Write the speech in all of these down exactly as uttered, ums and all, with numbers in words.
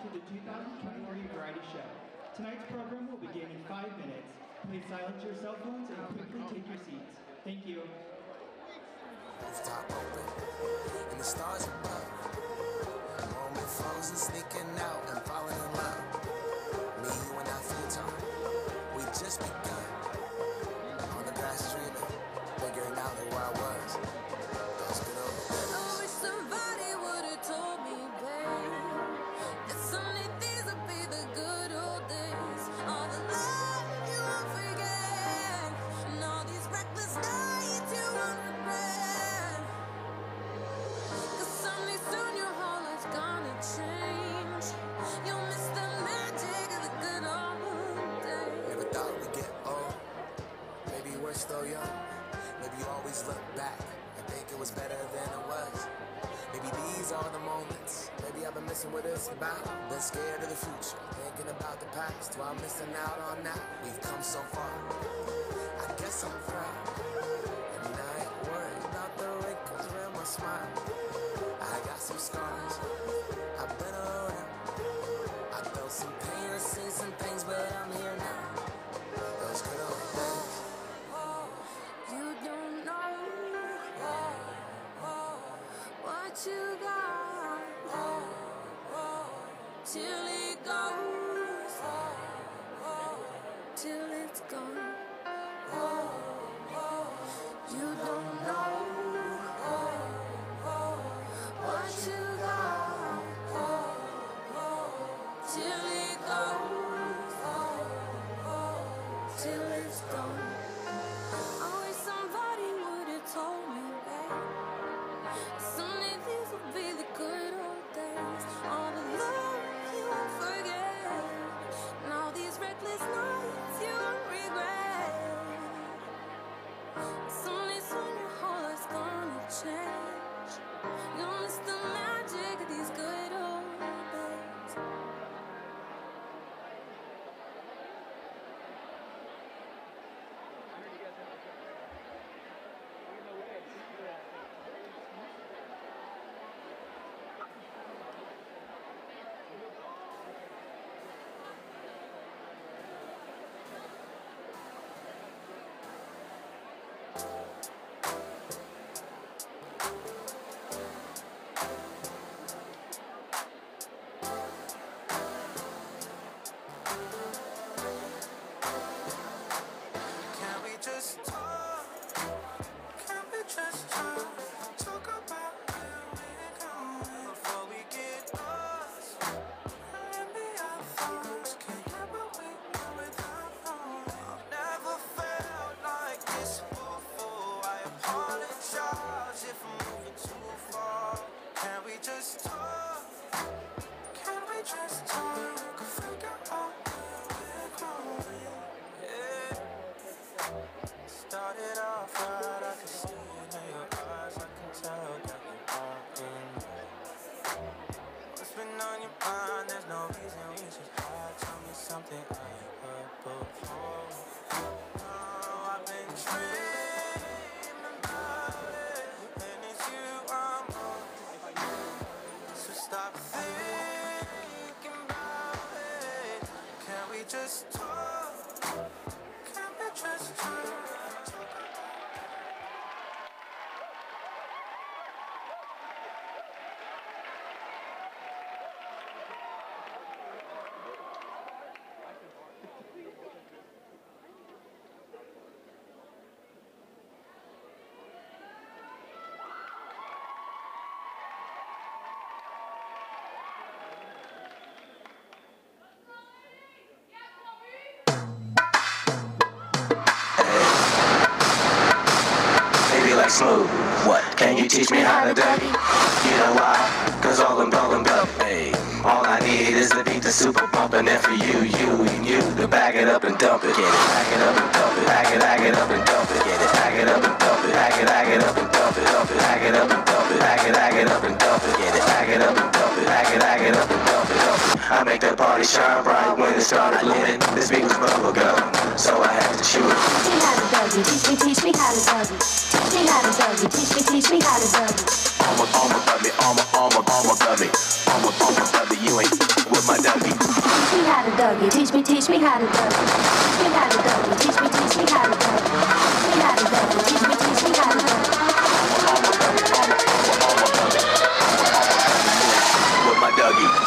to the two thousand twenty-three variety show. Tonight's program will begin in five minutes. Please silence your cell phones and quickly take your seats. Thank you. Rooftop open, and the stars above. Moment frozen, sneaking out and falling in love. Me, you, and our futon, we just begun. On the grass dreaming, figuring out like where I was. Those good old days. I wish somebody would have told me, babe, that someday these would be the good old days. All the love you won't forget, and all these reckless nights you won't regret. Cause someday soon your whole life's gonna change. You'll miss the magic of the good old days. Never thought we'd get old. Maybe we're still young. Maybe you always look back and think it was better than it was. Maybe these are the moments. Maybe I've been missing what it's about. Been scared of the future, thinking about the past while missing out on that. We've come so far. I guess I'm proud. And I ain't worried about the wrinkles around my smile. I got some scars. I've been around. I felt some pain and seen some things, but I'm here now. Those good old days. You don't know what you got till it goes, till it's gone. You don't know what you got till it goes, till it's gone. I wish somebody would have told me, babe, someday these will be the good old days. All the love you won't forget, and all these reckless nights you won't regret. Someday soon your whole life's gonna change. You'll miss the magic of these good old days. Can we just talk? Can we just talk? Talk about where we're going before we get lost. Maybe our thoughts can't get what we want without knowing. I've never felt like this before. I apologize if I'm moving too far. Can we just talk? Can we just talk? Figure out where we're going. Yeah. Started off right, I can see it in your eyes. I can tell that you're walking right. What's been on your mind? There's no reason we should hide. Tell me something I ain't heard before. Oh, I've been dreaming about it, and it's you I'm on. So stop thinking about it. Can we just talk? Can we just talk? Baby like smooth, what? Can you teach me how to dirty? You know why? Cause all them ballin' bub, hey. All I need is the beat, the super bumpin'. And for you, you, and you to back it up and dump it. Get it, back it up and dump it. Back it, back it up and dump it. Get it, back it up and dump it. Back it, back it up and dump it. Dump it, back it up and dump it. Back it, back it up and dump it. Get it, back it up and dump it. Back it, back it up and dump it. Dump it. I make that party shine bright when it started lit. This beat was bubble gum, so I had to chew it. Teach me how to buggy, teach me, teach me how to buggy. Teach me how to buggy, teach me, teach me how to buggy. Alma, alma, bubby, alma, alma, alma, bubby. Alma, alma, bubby, you ain't with my me how to do it. Teach me how to do it. Teach me, teach me how to do it. Teach me how to do it. Teach me, teach me how to do it. With my Dougie.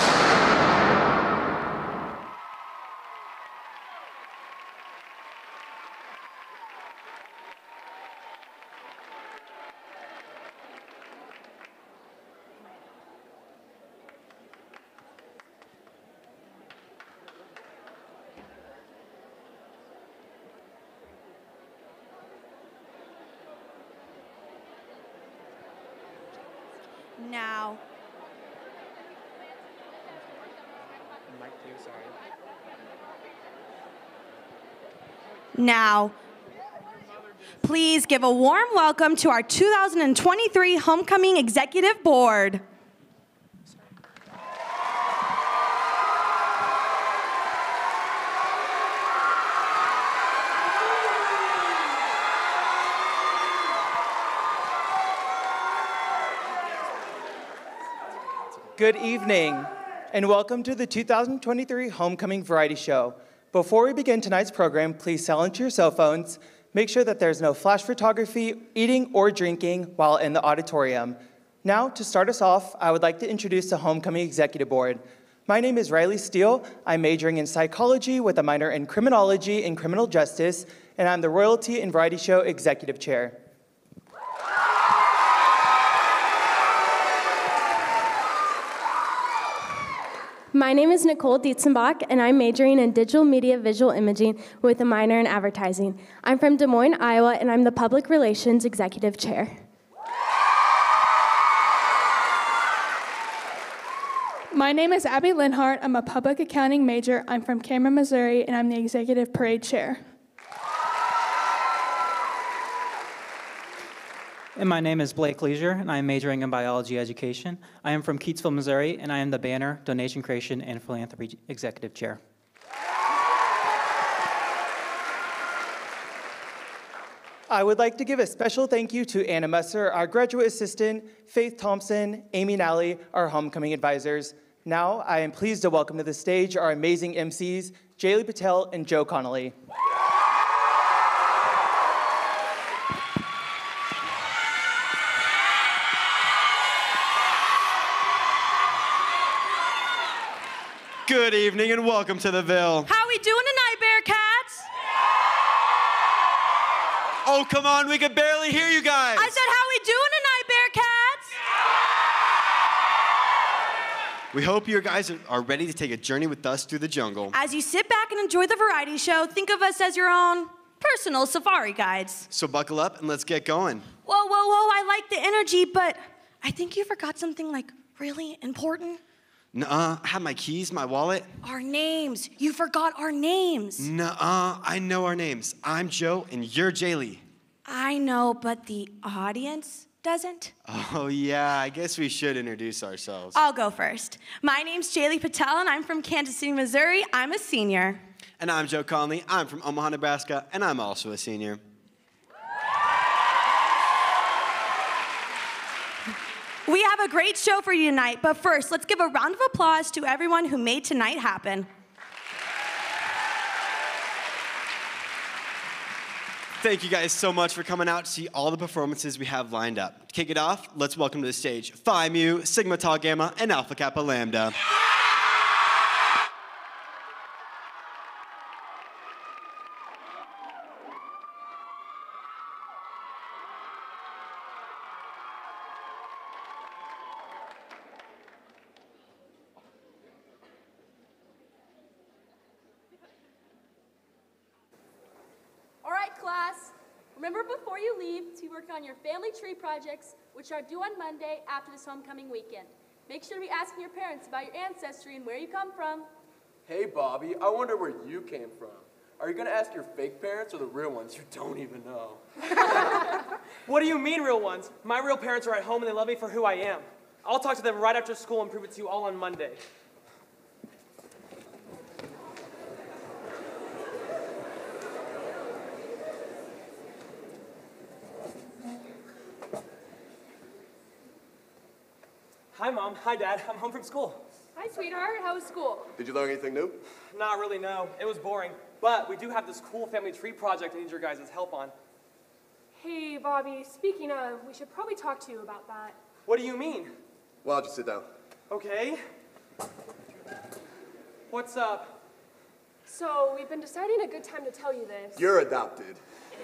Now. Now, please give a warm welcome to our two thousand twenty-three Homecoming Executive Board. Good evening, and welcome to the two thousand twenty-three Homecoming Variety Show. Before we begin tonight's program, please silence your cell phones. Make sure that there's no flash photography, eating, or drinking while in the auditorium. Now, to start us off, I would like to introduce the Homecoming Executive Board. My name is Riley Steele. I'm majoring in psychology with a minor in criminology and criminal justice, and I'm the Royalty and Variety Show Executive Chair. My name is Nicole Dietzenbach, and I'm majoring in digital media visual imaging with a minor in advertising. I'm from Des Moines, Iowa, and I'm the Public Relations Executive Chair. My name is Abby Linhart. I'm a public accounting major. I'm from Cameron, Missouri, and I'm the Executive Parade Chair. And my name is Blake Leisure, and I am majoring in biology education. I am from Keatsville, Missouri, and I am the Banner, Donation Creation, and Philanthropy Executive Chair. I would like to give a special thank you to Anna Musser, our graduate assistant, Faith Thompson, Amy Nally, our homecoming advisors. Now, I am pleased to welcome to the stage our amazing M Cs, Jaylee Patel and Joe Connolly. Good evening and welcome to the Ville. How we doing tonight, Bearcats? Oh, come on, we can barely hear you guys. I said, how we doing tonight, Bearcats? We hope you guys are ready to take a journey with us through the jungle. As you sit back and enjoy the variety show, think of us as your own personal safari guides. So buckle up and let's get going. Whoa, whoa, whoa, I like the energy, but I think you forgot something like really important. Nuh-uh, I have my keys, my wallet. Our names. You forgot our names. Nuh-uh, I know our names. I'm Joe and you're Jaylee. I know, but the audience doesn't. Oh yeah, I guess we should introduce ourselves. I'll go first. My name's Jaylee Patel and I'm from Kansas City, Missouri. I'm a senior. And I'm Joe Conley. I'm from Omaha, Nebraska, and I'm also a senior. We have a great show for you tonight, but first, let's give a round of applause to everyone who made tonight happen. Thank you guys so much for coming out to see all the performances we have lined up. To kick it off, let's welcome to the stage Phi Mu, Sigma Tau Gamma, and Alpha Kappa Lambda. Remember before you leave to work on your family tree projects, which are due on Monday after this homecoming weekend. Make sure to be asking your parents about your ancestry and where you come from. Hey, Bobby, I wonder where you came from. Are you going to ask your fake parents or the real ones you don't even know? What do you mean, real ones? My real parents are at home and they love me for who I am. I'll talk to them right after school and prove it to you all on Monday. Hi, Mom. Hi, Dad. I'm home from school. Hi, sweetheart. How was school? Did you learn anything new? Not really, no. It was boring. But we do have this cool family tree project I need your guys' help on. Hey, Bobby. Speaking of, we should probably talk to you about that. What do you mean? Why don't you sit down? Okay. What's up? So, we've been deciding a good time to tell you this. You're adopted.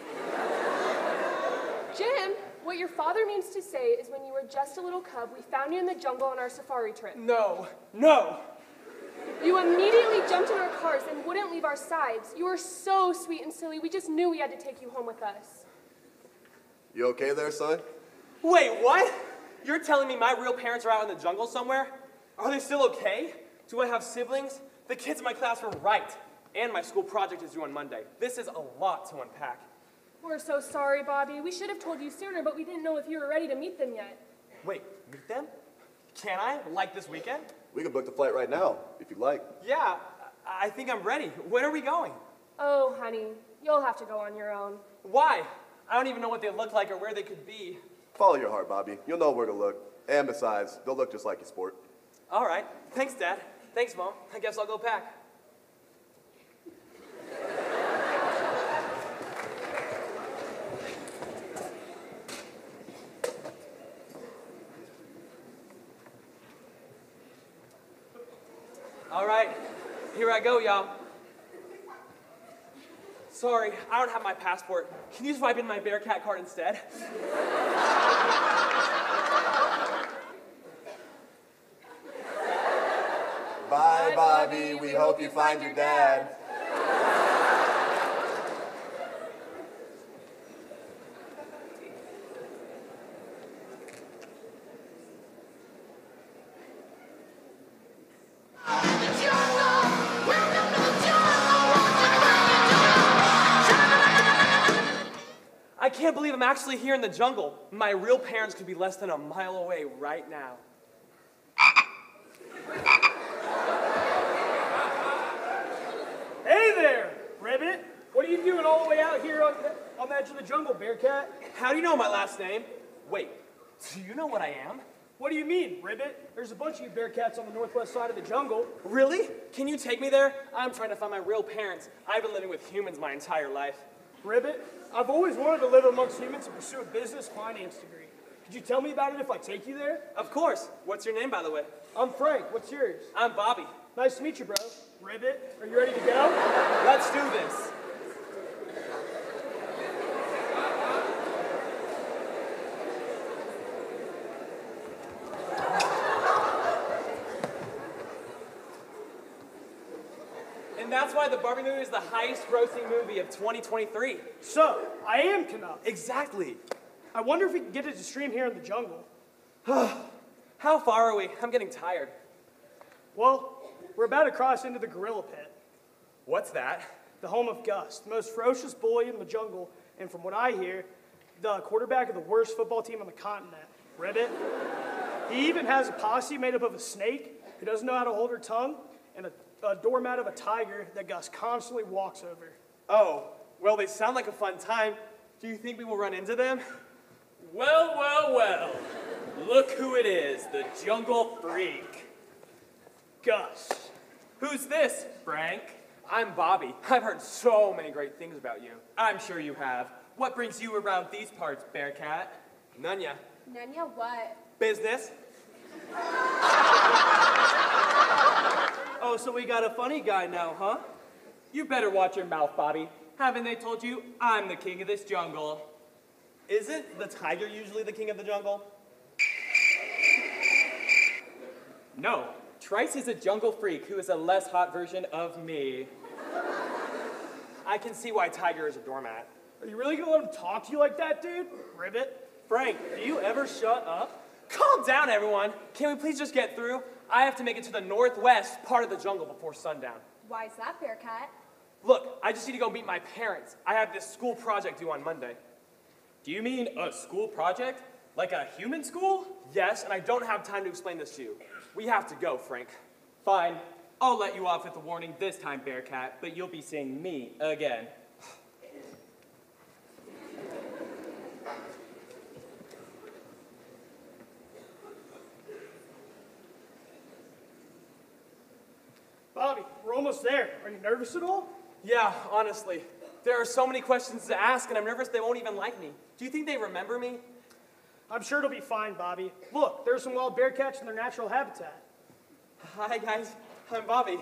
Jim, what your father means to say is when you were just a little cub, we found you in the jungle on our safari trip. No. No. You immediately jumped in our cars and wouldn't leave our sides. You were so sweet and silly, we just knew we had to take you home with us. You okay there, son? Wait, what? You're telling me my real parents are out in the jungle somewhere? Are they still okay? Do I have siblings? The kids in my class were right. And my school project is due on Monday. This is a lot to unpack. We're so sorry, Bobby. We should have told you sooner, but we didn't know if you were ready to meet them yet. Wait, meet them? Can I? Like this weekend? We can book the flight right now, if you'd like. Yeah, I think I'm ready. When are we going? Oh, honey, you'll have to go on your own. Why? I don't even know what they look like or where they could be. Follow your heart, Bobby. You'll know where to look. And besides, they'll look just like your sport. All right. Thanks, Dad. Thanks, Mom. I guess I'll go pack. All right, here I go, y'all. Sorry, I don't have my passport. Can you swipe in my Bearcat card instead? Bye, Bobby. We hope you find your dad. I can't believe I'm actually here in the jungle. My real parents could be less than a mile away right now. Hey there, Ribbit. What are you doing all the way out here on the, on the edge of the jungle, Bearcat? How do you know my last name? Wait, do you know what I am? What do you mean, Ribbit? There's a bunch of you Bearcats on the northwest side of the jungle. Really? Can you take me there? I'm trying to find my real parents. I've been living with humans my entire life. Ribbit, I've always wanted to live amongst humans and pursue a business finance degree. Could you tell me about it if I take you there? Of course. What's your name, by the way? I'm Frank. What's yours? I'm Bobby. Nice to meet you, bro. Ribbit, are you ready to go? Let's do this. And that's why the Barbie movie is the highest grossing movie of twenty twenty-three. So, I am Canuck. Exactly. I wonder if we can get it to stream here in the jungle. How far are we? I'm getting tired. Well, we're about to cross into the gorilla pit. What's that? The home of Gus, the most ferocious bully in the jungle, and from what I hear, the quarterback of the worst football team on the continent, Ribbit. He even has a posse made up of a snake who doesn't know how to hold her tongue, and a, a doormat of a tiger that Gus constantly walks over. Oh, well, they sound like a fun time. Do you think we will run into them? Well, well, well. Look who it is, the jungle freak. Gus. Who's this, Frank? I'm Bobby. I've heard so many great things about you. I'm sure you have. What brings you around these parts, Bearcat? None ya. None ya what? Business. Oh, so we got a funny guy now, huh? You better watch your mouth, Bobby. Haven't they told you I'm the king of this jungle? Isn't the tiger usually the king of the jungle? No. Trice is a jungle freak who is a less hot version of me. I can see why Tiger is a doormat. Are you really gonna let him talk to you like that, dude? Ribbit. Frank, do you ever shut up? Calm down, everyone. Can we please just get through? I have to make it to the northwest part of the jungle before sundown. Why is that, Bearcat? Look, I just need to go meet my parents. I have this school project due on Monday. Do you mean a school project? Like a human school? Yes, and I don't have time to explain this to you. We have to go, Frank. Fine. I'll let you off with a warning this time, Bearcat, but you'll be seeing me again. almost there. Are you nervous at all? Yeah, honestly. There are so many questions to ask, and I'm nervous they won't even like me. Do you think they remember me? I'm sure it'll be fine, Bobby. Look, there's some wild bear cats in their natural habitat. Hi, guys. I'm Bobby.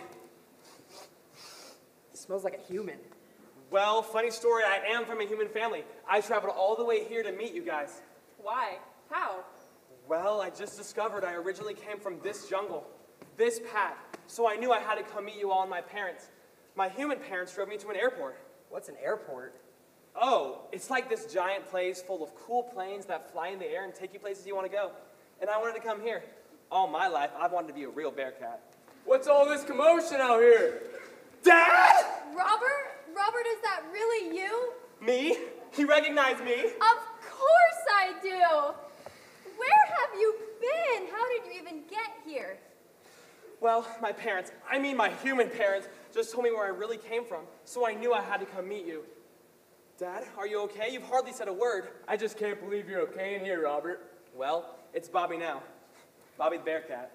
It smells like a human. Well, funny story, I am from a human family. I traveled all the way here to meet you guys. Why? How? Well, I just discovered I originally came from this jungle, this path, so I knew I had to come meet you all and my parents. My human parents drove me to an airport. What's an airport? Oh, it's like this giant place full of cool planes that fly in the air and take you places you want to go. And I wanted to come here. All my life, I've wanted to be a real bear cat. What's all this commotion out here? Dad! Robert? Robert, is that really you? Me? He recognized me? Of course I do! Where have you been? How did you even get here? Well, my parents, I mean my human parents, just told me where I really came from, so I knew I had to come meet you. Dad, are you okay? You've hardly said a word. I just can't believe you're okay in here, Robert. Well, it's Bobby now. Bobby the bear cat.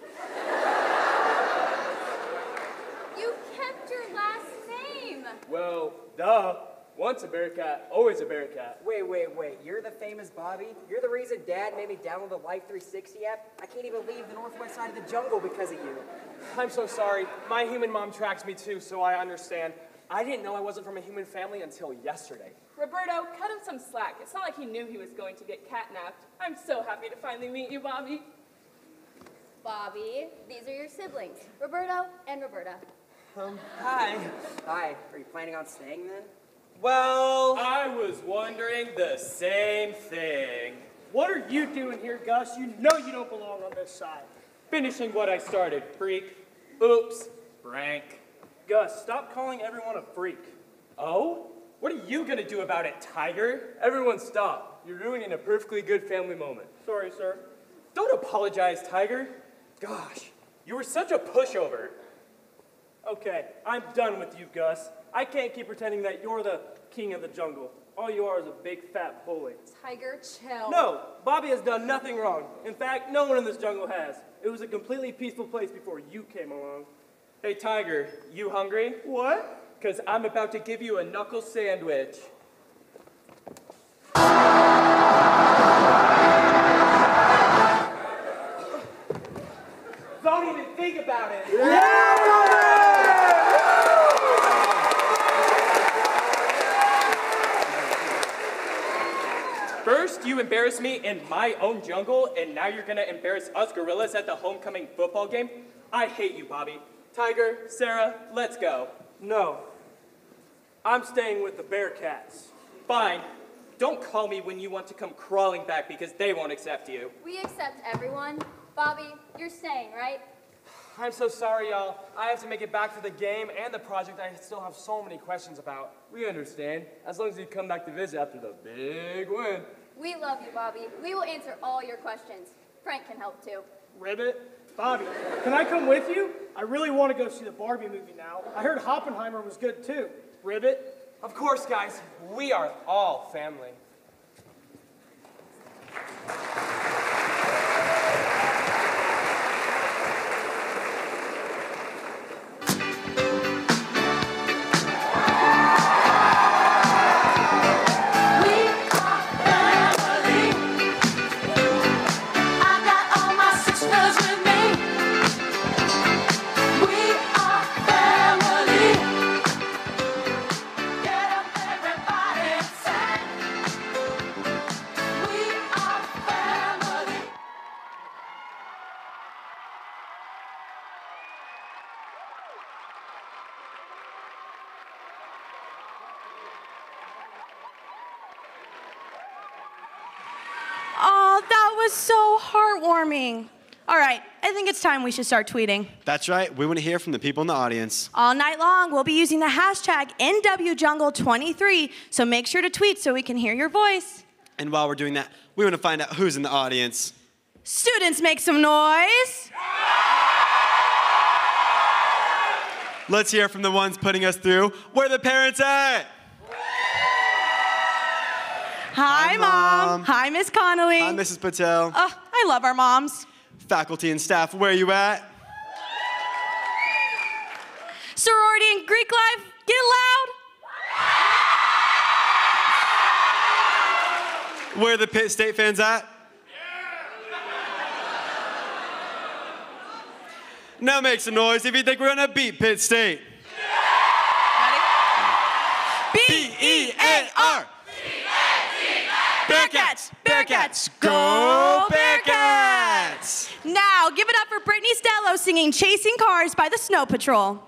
You kept your last name. Well, duh. Once a bear cat, always a bear cat. Wait, wait, wait. You're the famous Bobby? You're the reason Dad made me download the Life three sixty app? I can't even leave the northwest side of the jungle because of you. I'm so sorry. My human mom tracks me too, so I understand. I didn't know I wasn't from a human family until yesterday. Roberto, cut him some slack. It's not like he knew he was going to get catnapped. I'm so happy to finally meet you, Bobby. Bobby, these are your siblings, Roberto and Roberta. Um, hi. Hi. Are you planning on staying then? Well, I was wondering the same thing. What are you doing here, Gus? You know you don't belong on this side. Finishing what I started, freak. Oops, Frank. Gus, stop calling everyone a freak. Oh? What are you gonna do about it, Tiger? Everyone stop. You're ruining a perfectly good family moment. Sorry, sir. Don't apologize, Tiger. Gosh, you were such a pushover. Okay, I'm done with you, Gus. I can't keep pretending that you're the king of the jungle. All you are is a big fat bully. Tiger, chill. No, Bobby has done nothing wrong. In fact, no one in this jungle has. It was a completely peaceful place before you came along. Hey, Tiger, you hungry? What? Because I'm about to give you a knuckle sandwich. Don't even think about it. First, you embarrassed me in my own jungle, and now you're gonna embarrass us gorillas at the homecoming football game? I hate you, Bobby. Tiger, Sarah, let's go. No. I'm staying with the Bearcats. Fine. Don't call me when you want to come crawling back because they won't accept you. We accept everyone. Bobby, you're staying, right? I'm so sorry, y'all. I have to make it back for the game and the project I still have so many questions about. We understand, as long as you come back to visit after the big win. We love you, Bobby. We will answer all your questions. Frank can help too. Ribbit? Bobby, can I come with you? I really want to go see the Barbie movie now. I heard Oppenheimer was good too. Ribbit? Of course, guys. We are all family. Oh, that was so heartwarming. All right, I think it's time we should start tweeting. That's right. We want to hear from the people in the audience. All night long, we'll be using the hashtag N W Jungle twenty-three, so make sure to tweet so we can hear your voice. And while we're doing that, we want to find out who's in the audience. Students, make some noise. Let's hear from the ones putting us through. Where are the parents at? Hi, Hi, Mom. Mom. Hi, Miss Connolly. Hi, Missus Patel. Oh, I love our moms. Faculty and staff, where are you at? Sorority and Greek life, get loud. Where are the Pitt State fans at? Now make some noise if you think we're gonna beat Pitt State. B E A R. Bearcats! Bearcats! Go Bearcats! Now, give it up for Brittany Stello singing Chasing Cars by the Snow Patrol.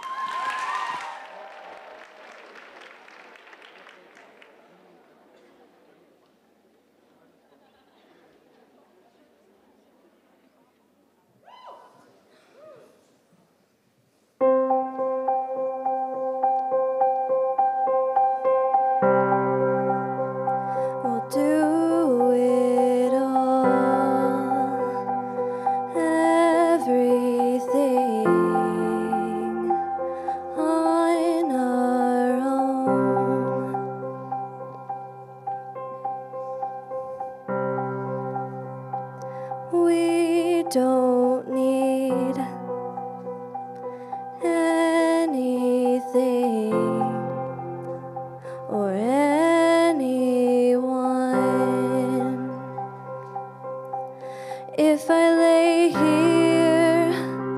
Do it all, everything on our own. We don't need anything or anyone. If I lay here,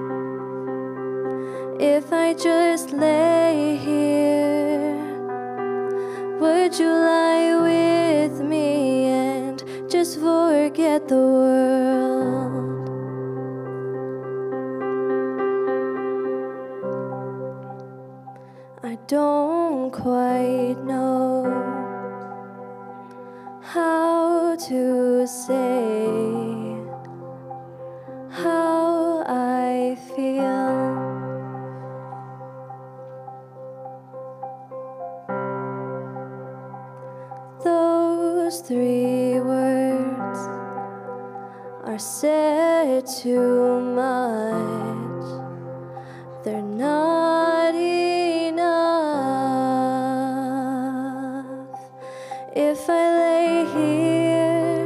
if I just lay here, would you lie with me and just forget the world? I don't quite know how to say how I feel. Those three words are said too much. They're not enough. If I lay here,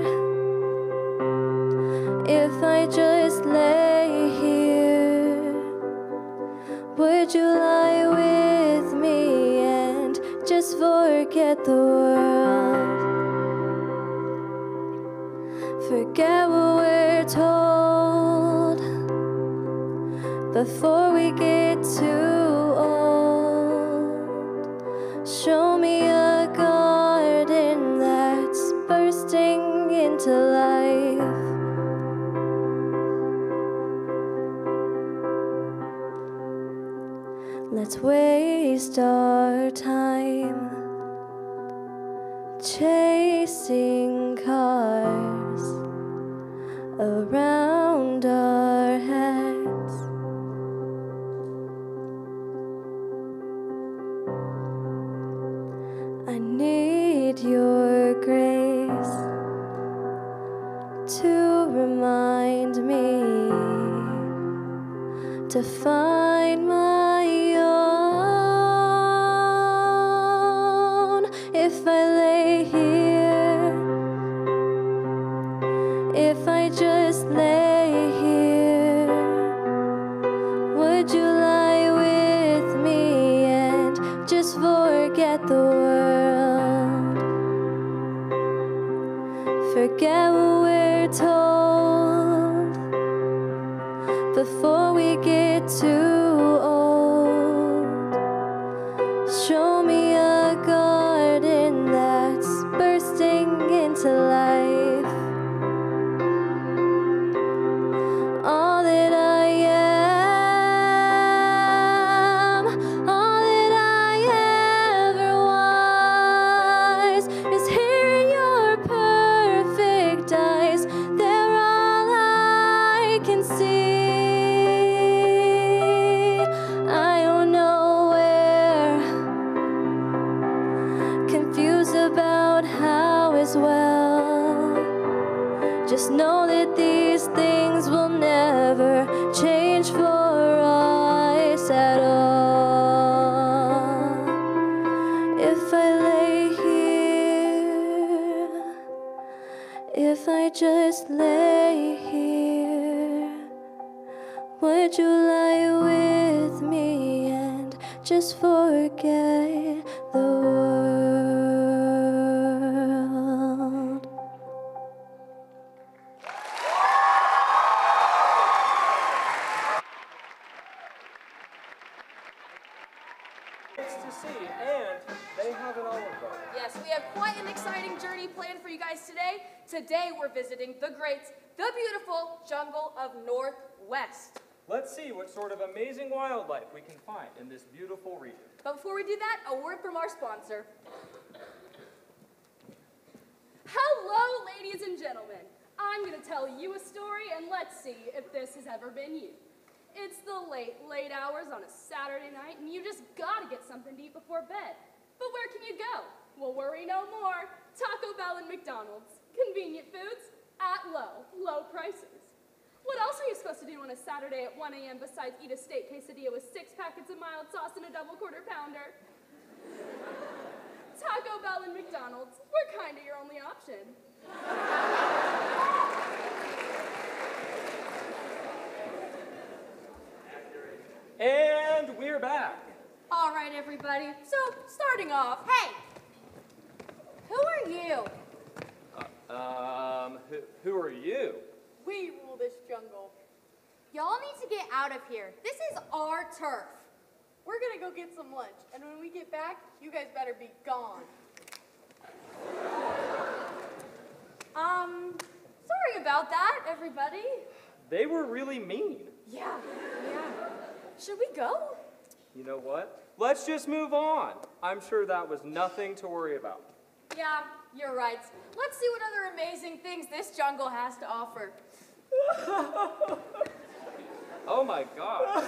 if I just lay here, would you lie with me and just forget the world? Forget what we're told before we get too old. Show me a garden that's bursting into life. Let's waste our time chasing cars around our heads. I need your grace to remind me to find my own. If I lay here, if I just lay here, would you lie with me and just forget the world? Forget what we're told before we get too old. Show me a garden that's bursting into life. All that I am, all that I ever was, is here in your perfect eyes. They're all I can see. I don't know where, confused about how as well. Just know that these things will never change for us at all. If I lay here, if I just lay here, would you lie with me and just forget the world. It's to see, and they have an olive garden. Yes, we have quite an exciting journey planned for you guys today. Today we're visiting the great, the beautiful jungle of Northwest. Let's see what sort of amazing wildlife we can find in this beautiful region. But before we do that, a word from our sponsor. Hello, ladies and gentlemen. I'm going to tell you a story, and let's see if this has ever been you. It's the late, late hours on a Saturday night, and you just gotta get something to eat before bed. But where can you go? Well, worry no more. Taco Bell and McDonald's. Convenient foods at low, low prices. What else are you supposed to do on a Saturday at one A M besides eat a steak quesadilla with six packets of mild sauce and a double quarter pounder? Taco Bell and McDonald's, we're kinda your only option. And we're back. All right, everybody. So, starting off, hey, who are you? Uh, um, who, who are you? We rule this jungle. Y'all need to get out of here. This is our turf. We're gonna go get some lunch, and when we get back, you guys better be gone. Um, sorry about that, everybody. They were really mean. Yeah, yeah. Should we go? You know what? Let's just move on. I'm sure that was nothing to worry about. Yeah, you're right. Let's see what other amazing things this jungle has to offer. Oh my God.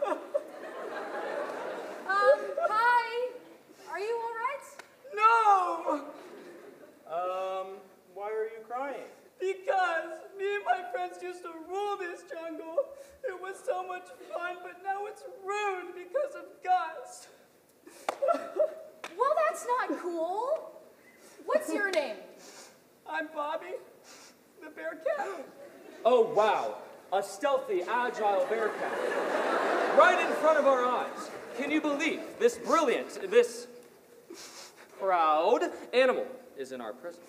Um, hi. Are you all right? No! Um, why are you crying? Because me and my friends used to rule this jungle. It was so much fun, but now it's ruined because of Gus. Well, that's not cool. What's your name? I'm Bobby, the bear cat. Oh wow, a stealthy, agile bear cat. Right in front of our eyes. Can you believe this brilliant, this proud animal is in our presence?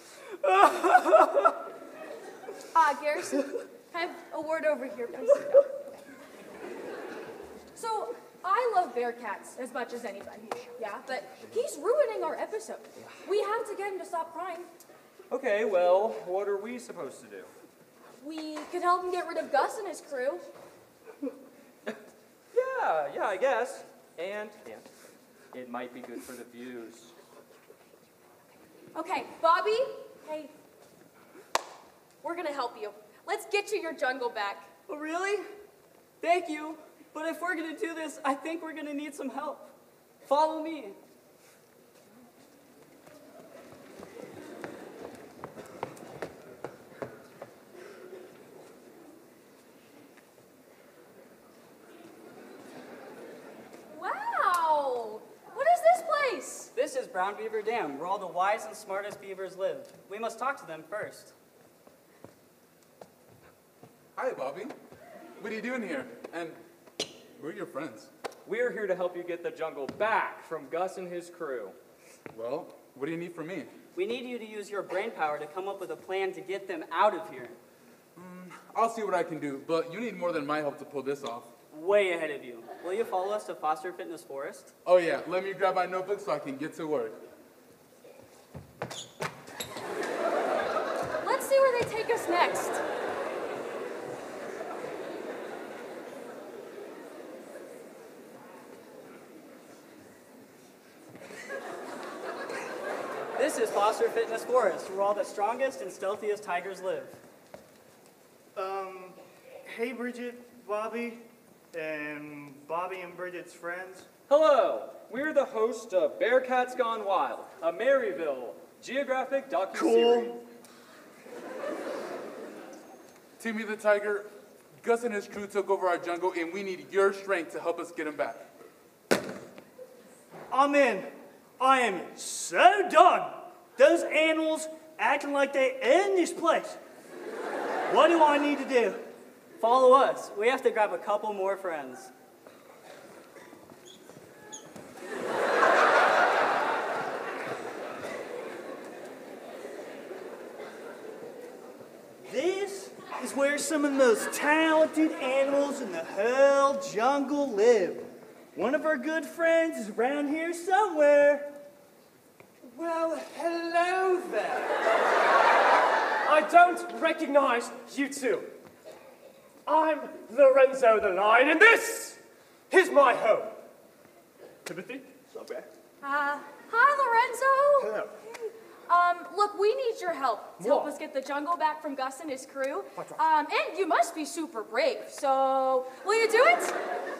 Ah, uh, Garrison, I have a word over here, please. So, I love bear cats as much as anybody, yeah? But he's ruining our episode. We have to get him to stop crying. Okay, well, what are we supposed to do? We could help him get rid of Gus and his crew. Yeah, yeah, I guess. And, and it might be good for the views. Okay, Bobby, hey, we're gonna help you. Let's get you your jungle back. Oh, really? Thank you. But if we're gonna do this, I think we're gonna need some help. Follow me. Wow! What is this place? This is Brown Beaver Dam, where all the wise and smartest beavers live. We must talk to them first. Hi, Bobby. What are you doing here? And we're your friends. We're here to help you get the jungle back from Gus and his crew. Well, what do you need from me? We need you to use your brain power to come up with a plan to get them out of here. Mm, I'll see what I can do, but you need more than my help to pull this off. Way ahead of you. Will you follow us to Foster Fitness Forest? Oh yeah, let me grab my notebook so I can get to work. Let's see where they take us next. This is Foster Fitness Forest, where all the strongest and stealthiest tigers live. Um, hey Bridget, Bobby, and Bobby and Bridget's friends. Hello, we're the host of Bearcats Gone Wild, a Maryville geographic docuseries. Cool. Timmy the Tiger, Gus and his crew took over our jungle, and we need your strength to help us get him back. I'm in. I am so done. Those animals acting like they own this place. What do I need to do? Follow us. We have to grab a couple more friends. is where some of the most talented animals in the whole jungle live. One of our good friends is around here somewhere. Well, hello there. I don't recognize you two. I'm Lorenzo the Lion, and this is my home. Timothy, stop there. Uh, hi, Lorenzo. Hello. Um, look, we need your help to help What? us get the jungle back from Gus and his crew. Um, and you must be super brave, so will you do it?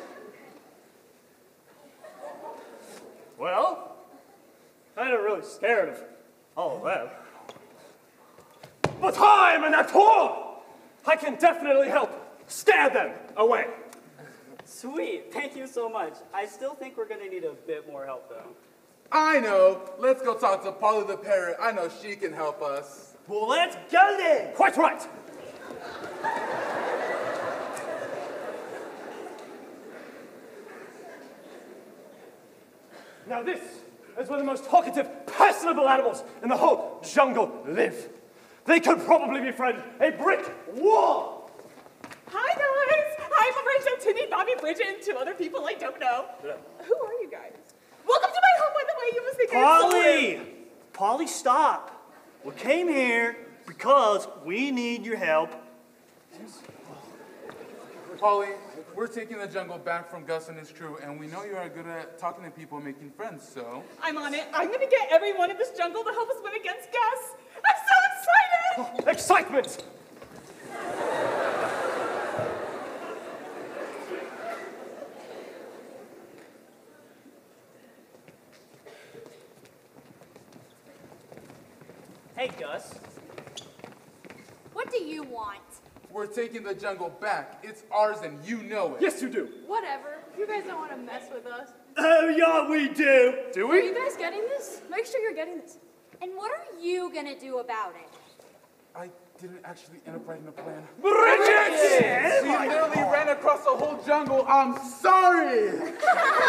Well, I'm really scared of all of them. But I'm an actor! I can definitely help scare them away. Sweet, thank you so much. I still think we're gonna need a bit more help though. I know. Let's go talk to Polly the parrot. I know she can help us. Well, let's go then. Quite right. Now this is where the most talkative, personable animals in the whole jungle live. They could probably befriend a brick wall. Hi guys, I'm Lorenzo, Tinny, Bobby, Bridget, and two other people I don't know. Who are you guys? Welcome to my home, by the way. You must think I'm sorry. Polly! Polly, stop. We came here because we need your help. Polly, we're taking the jungle back from Gus and his crew, and we know you are good at talking to people and making friends, so... I'm on it. I'm gonna get everyone in this jungle to help us win against Gus. I'm so excited! Oh, excitement! Hey, Gus. What do you want? We're taking the jungle back. It's ours, and you know it. Yes, you do. Whatever. You guys don't want to mess with us. Oh, yeah, we do. Do Are you guys getting this? Make sure you're getting this. And what are you gonna do about it? I didn't actually end up writing a plan. Bridget! She literally ran across the whole jungle. I'm sorry. You guys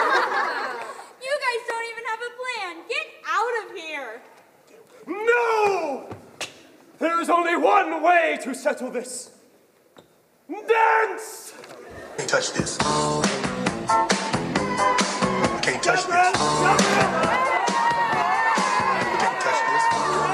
don't even have a plan. Get out of here. No! There is only one way to settle this. Dance! Can't touch this. Can't touch this. Can't touch this.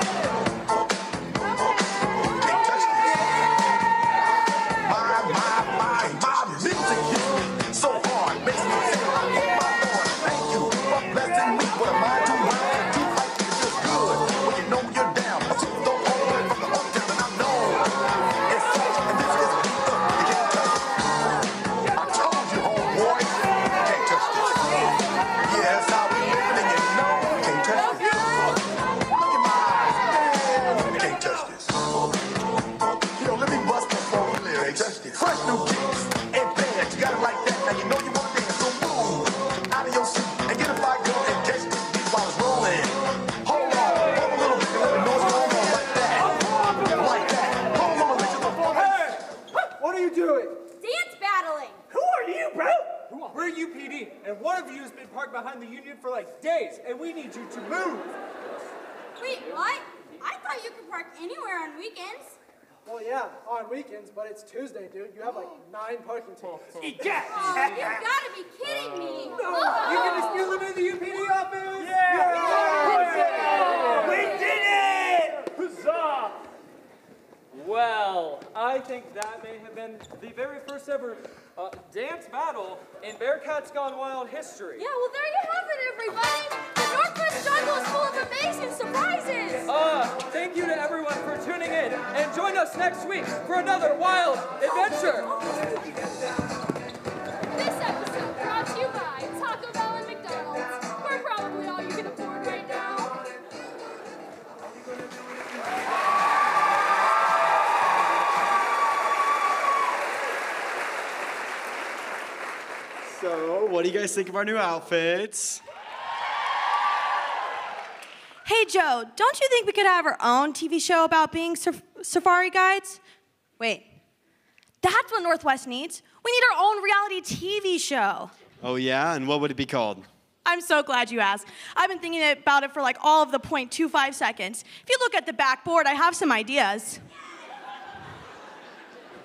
Can't touch this. My, my, my, my music hits me so hard. Makes me say, oh my Lord, thank you for blessing me. What am I doing? Do like it feels good when you know you're down. I'm so hard from the old town and I know it's such and this is beat up. You can't touch it. I told you, homeboy, you can't touch this. Yeah, that's how we living and you know you can't touch this. Look at my eyes, man. You can't touch this. Yo, let me bust my phone lyrics. Fresh new kicks and bands. You got it like that. Now you know you want to dance. So move out of your seat and get a fire girl and catch this beat while it's rolling. Hold on, hold a little bit and let me know what's going on like that. Like that. Hold on, let your phone. Hey! What are you doing? Dance battling. Who are you, bro? We're U P D, and one of you has been parked behind the Union for like days, and we need you to move. Wait, what? I thought you could park anywhere on weekends. Well, yeah, on weekends, but it's Tuesday, dude. You have like nine parking tickets. Oh, you gotta be kidding me. No, you can dispute them in the U P D office. Yeah! We did it! Huzzah! Well, I think that may have been the very first ever uh, dance battle in Bearcats Gone Wild history. Yeah, well, there you have it, everybody. The Northwest Jungle is full of amazing surprises. Uh, thank you to everyone for tuning in, and join us next week for another wild adventure. This episode brought to you by Taco Bell and McDonald's. We're probably all you can afford right now. So, what do you guys think of our new outfits? Hey, Joe, don't you think we could have our own T V show about being saf- safari guides? Wait, that's what Northwest needs. We need our own reality T V show. Oh, yeah? And what would it be called? I'm so glad you asked. I've been thinking about it for like all of the zero point two five seconds. If you look at the backboard, I have some ideas.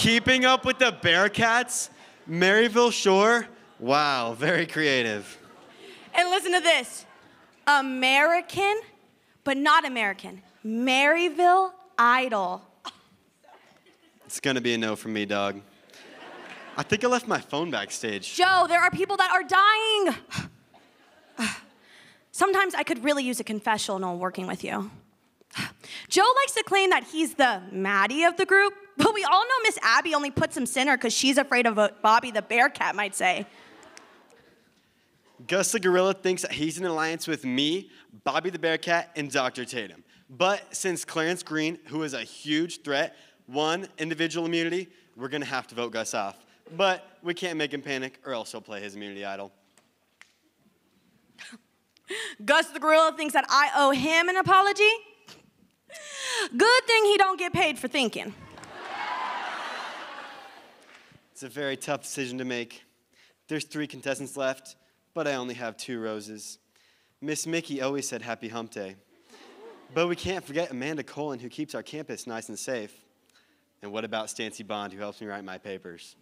Keeping Up with the Bearcats? Maryville Shore? Wow, very creative. And listen to this. American, but not American. Maryville Idol. It's gonna be a no from me, dog. I think I left my phone backstage. Joe, there are people that are dying. Sometimes I could really use a confessional working with you. Joe likes to claim that he's the Maddie of the group, but we all know Miss Abby only puts him center because she's afraid of what Bobby the Bearcat might say. Gus the Gorilla thinks that he's in alliance with me, Bobby the Bearcat, and Doctor Tatum. But since Clarence Green, who is a huge threat, won individual immunity, we're gonna have to vote Gus off. But we can't make him panic or else he'll play his immunity idol. Gus the Gorilla thinks that I owe him an apology. Good thing he don't get paid for thinking. It's a very tough decision to make. There's three contestants left, but I only have two roses. Miss Mickey always said happy hump day. But we can't forget Amanda Colin, who keeps our campus nice and safe. And what about Stancy Bond, who helps me write my papers?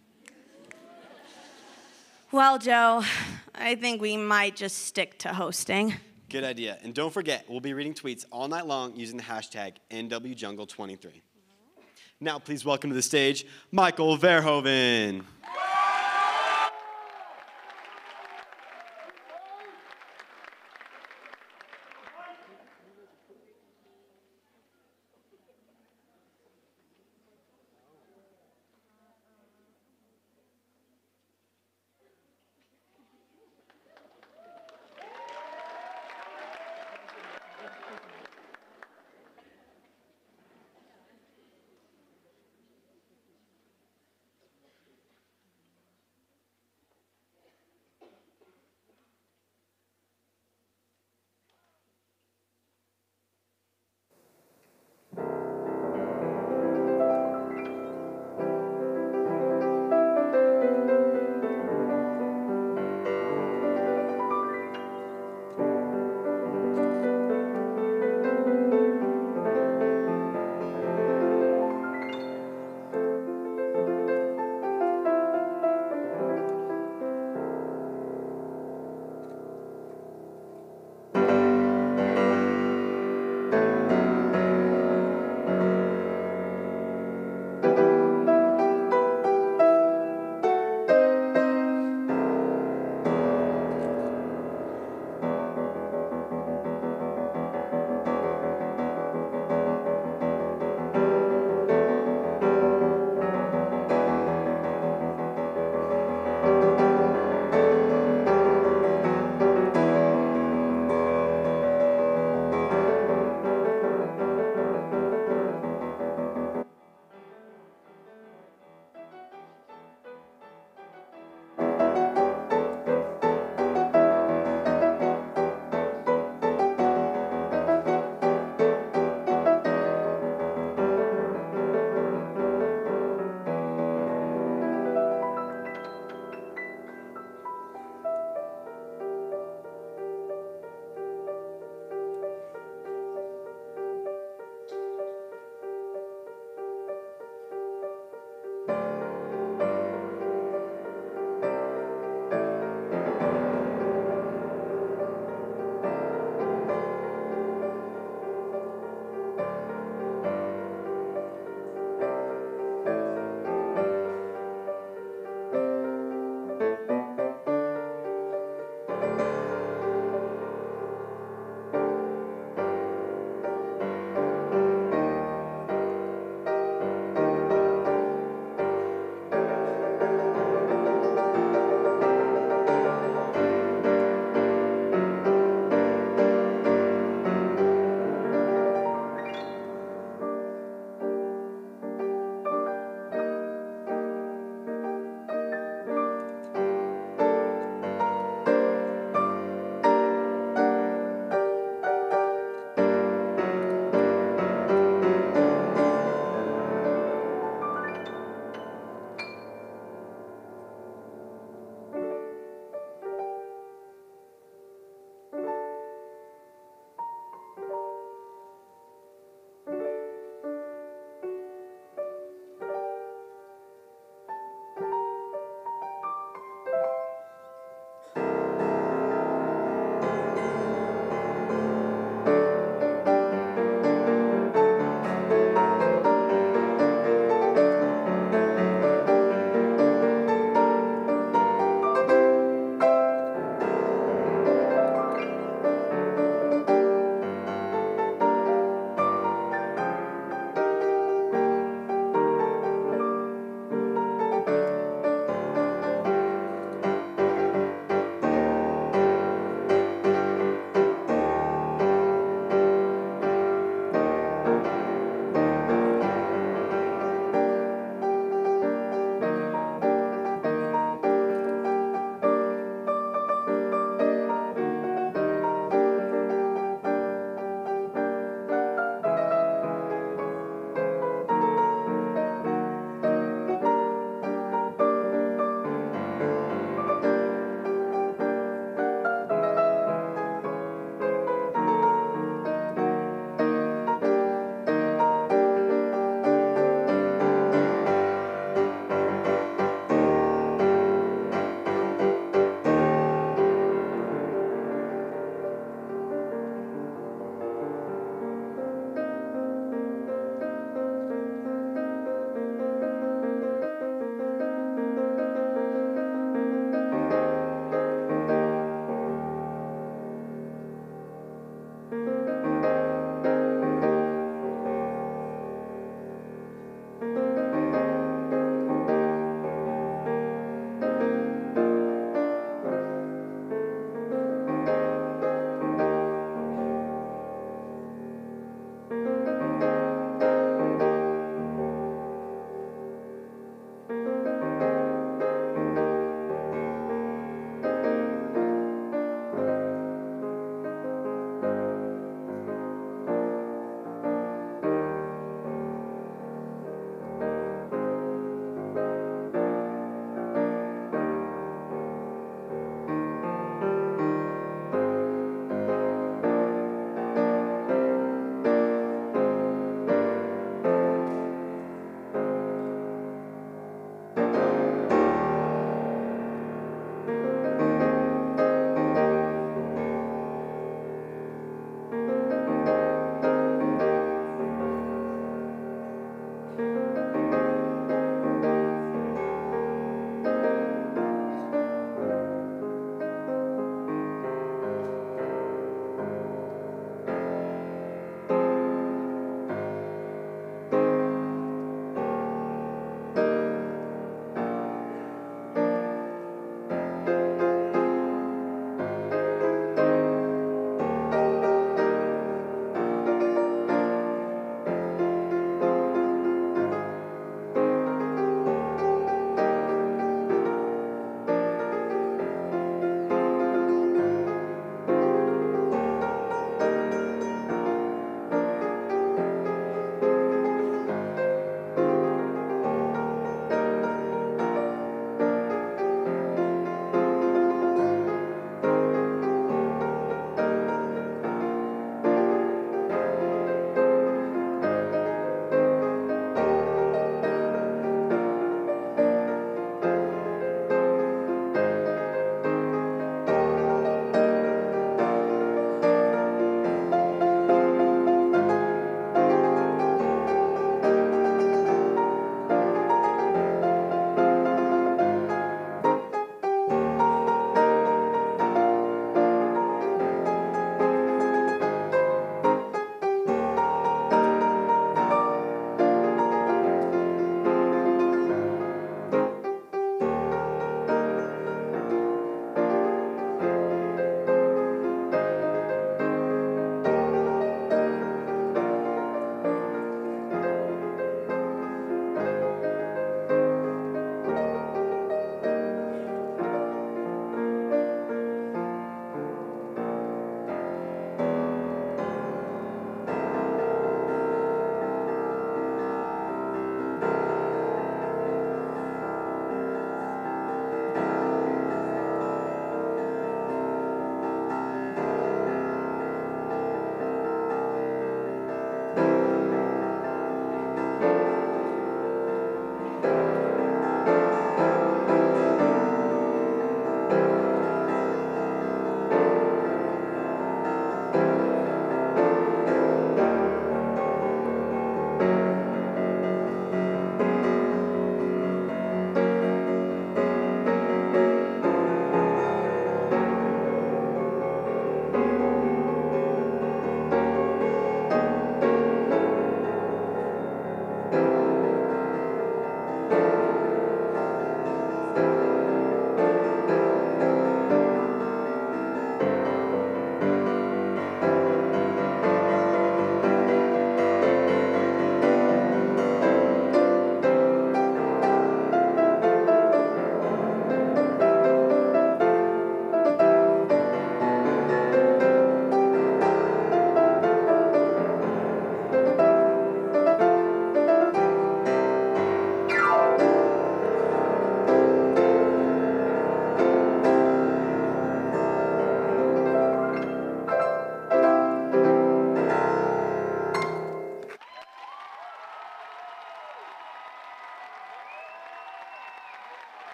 Well, Joe, I think we might just stick to hosting. Good idea. And don't forget, we'll be reading tweets all night long using the hashtag N W Jungle twenty-three. Now, please welcome to the stage, Michael Verhoeven.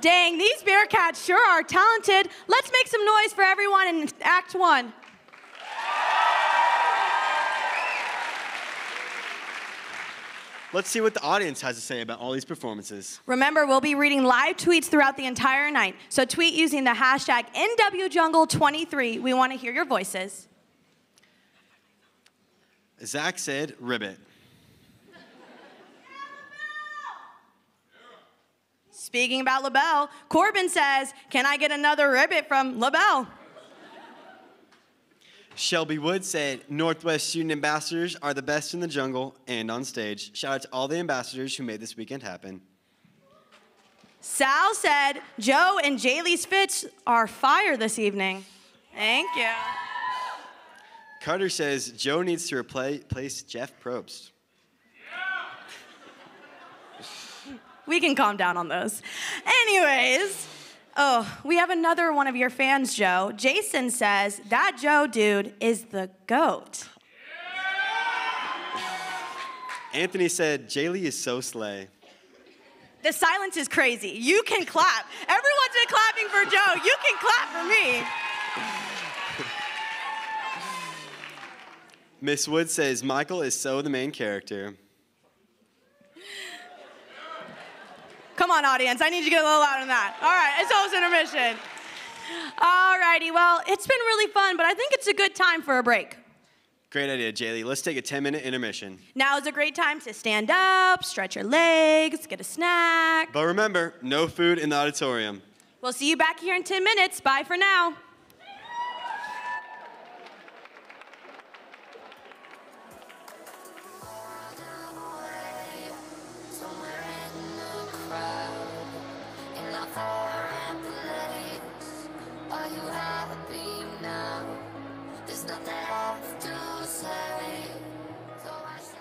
Dang, these Bearcats sure are talented. Let's make some noise for everyone in Act One. Let's see what the audience has to say about all these performances. Remember, we'll be reading live tweets throughout the entire night. So tweet using the hashtag N W jungle twenty-three. We want to hear your voices. Zach said, ribbit. Speaking about LaBelle, Corbin says, can I get another ribbit from LaBelle? Shelby Wood said, Northwest Student Ambassadors are the best in the jungle and on stage. Shout out to all the ambassadors who made this weekend happen. Sal said, Joe and Jaylee's fits are fire this evening. Thank you. Carter says, Joe needs to repla- replace Jeff Probst. We can calm down on those. Anyways, oh, we have another one of your fans, Joe. Jason says, that Joe dude is the GOAT. Anthony said, Jaylee is so slay. The silence is crazy. You can clap. Everyone's been clapping for Joe. You can clap for me. Miss Wood says, Michael is so the main character. Come on, audience. I need you to get a little louder than that. All right, it's almost intermission. All righty, well, it's been really fun, but I think it's a good time for a break. Great idea, Jaylee. Let's take a ten-minute intermission. Now is a great time to stand up, stretch your legs, get a snack. But remember, no food in the auditorium. We'll see you back here in ten minutes. Bye for now. Are you happy now? There's nothing left to say. So I say.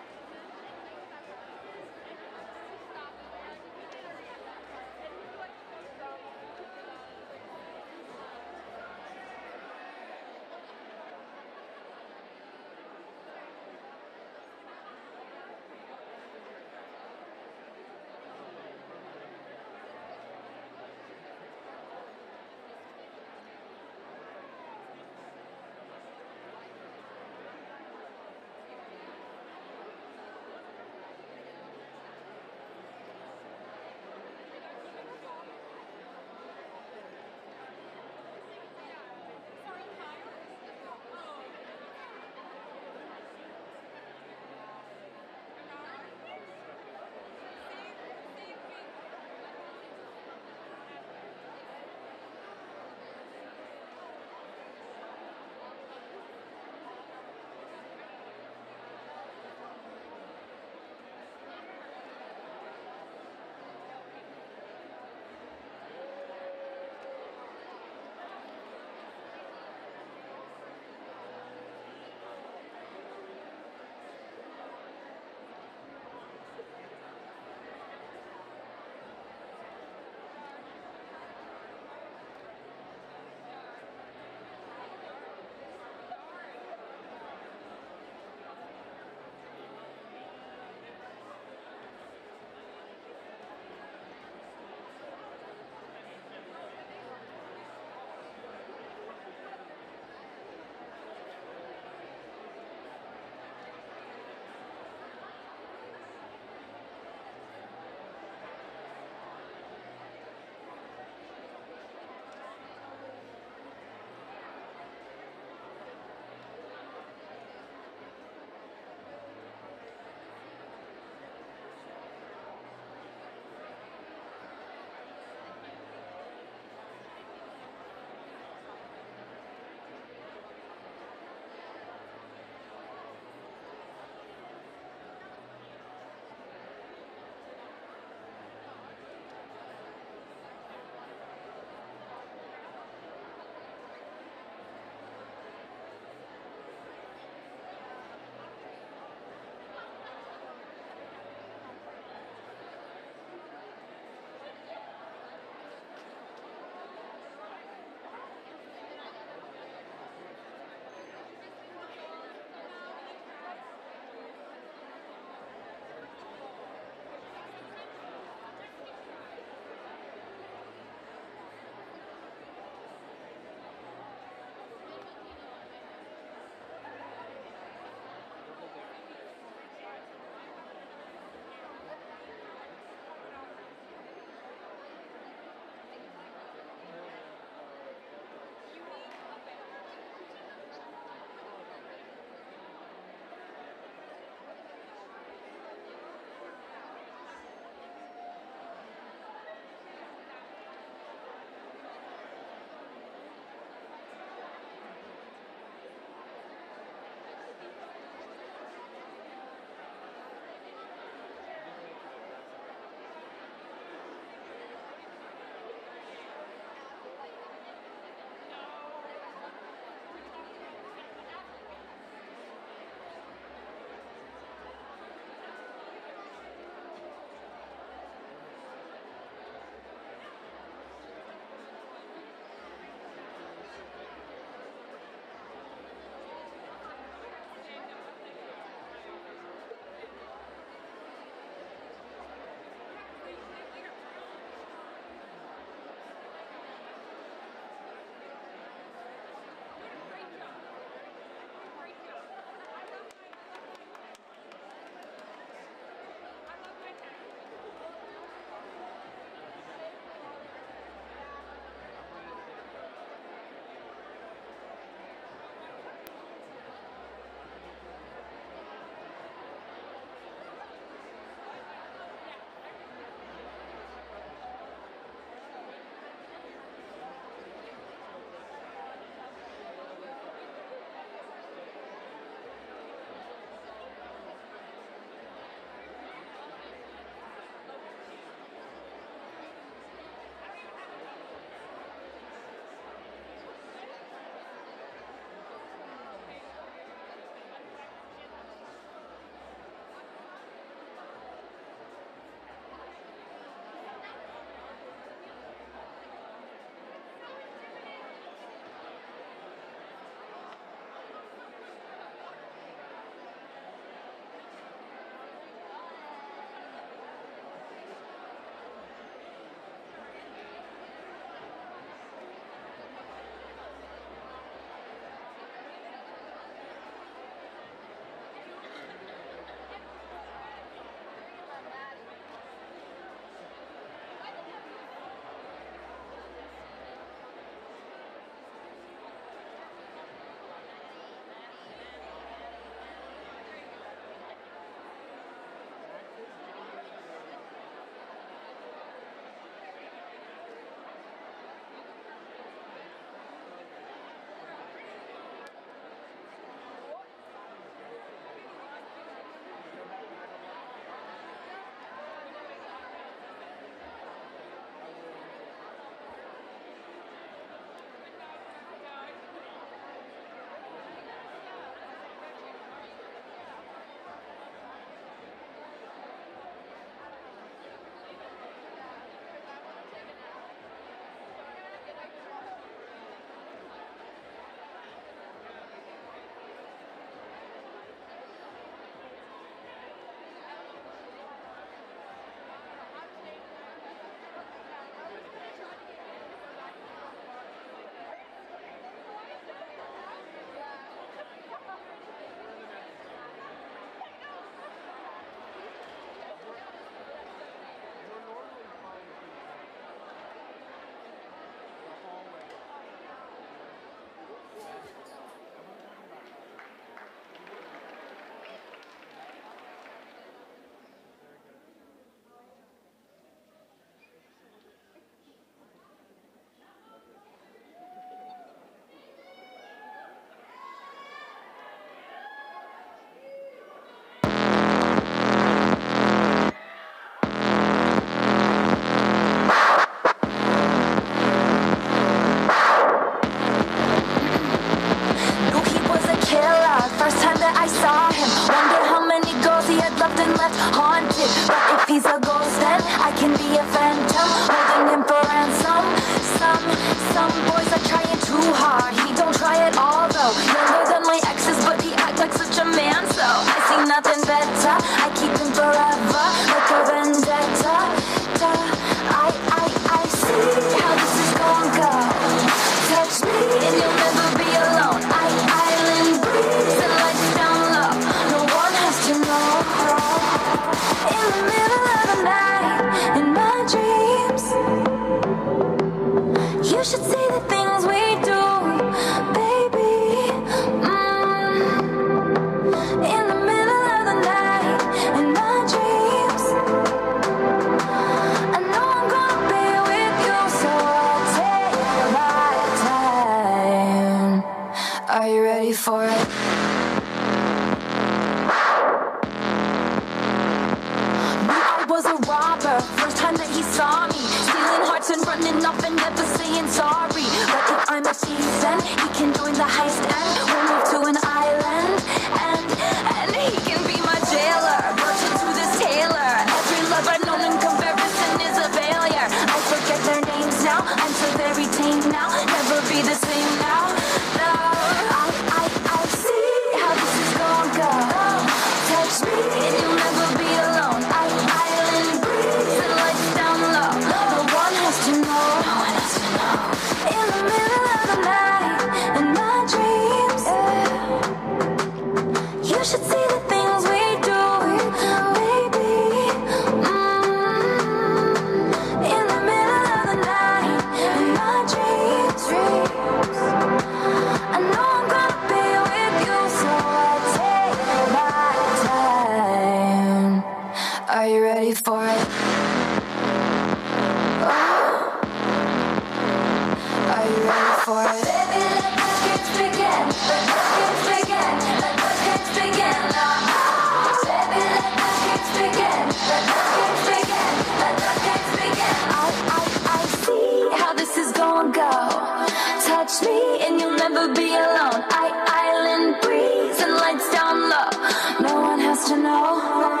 for it. Baby, let the games begin. Let the games begin. Let the games begin. Oh, baby, let the games begin. Let the games begin. Let the games begin. I, I, I see how this is gonna go. Touch me and you'll never be alone. I, island breeze and lights down low. No one has to know.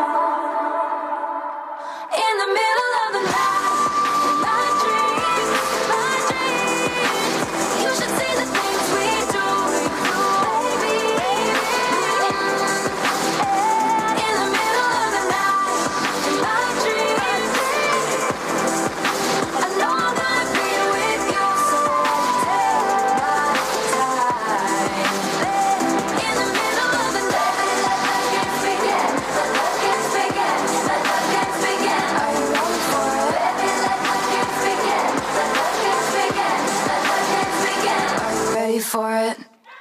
In the middle of the night, my dreams, my dreams. You should see the things we do, baby, baby. In the middle of the night, my dreams. I know I'm gonna be with you, so I take my time. In the middle of the night, let the games begin. Let the games begin. Let the games begin. Are you ready for it? Baby, let the games begin. Let the games begin. Let the games begin. Are you ready for it?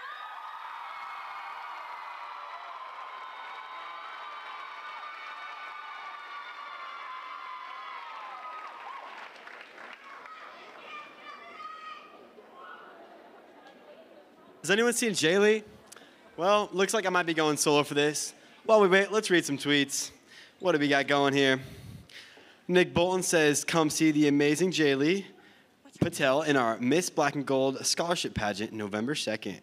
Has anyone seen Jaylee? Well, looks like I might be going solo for this. While we wait, let's read some tweets. What do we got going here? Nick Bolton says, come see the amazing Jaylee Patel in our Miss Black and Gold Scholarship Pageant November second.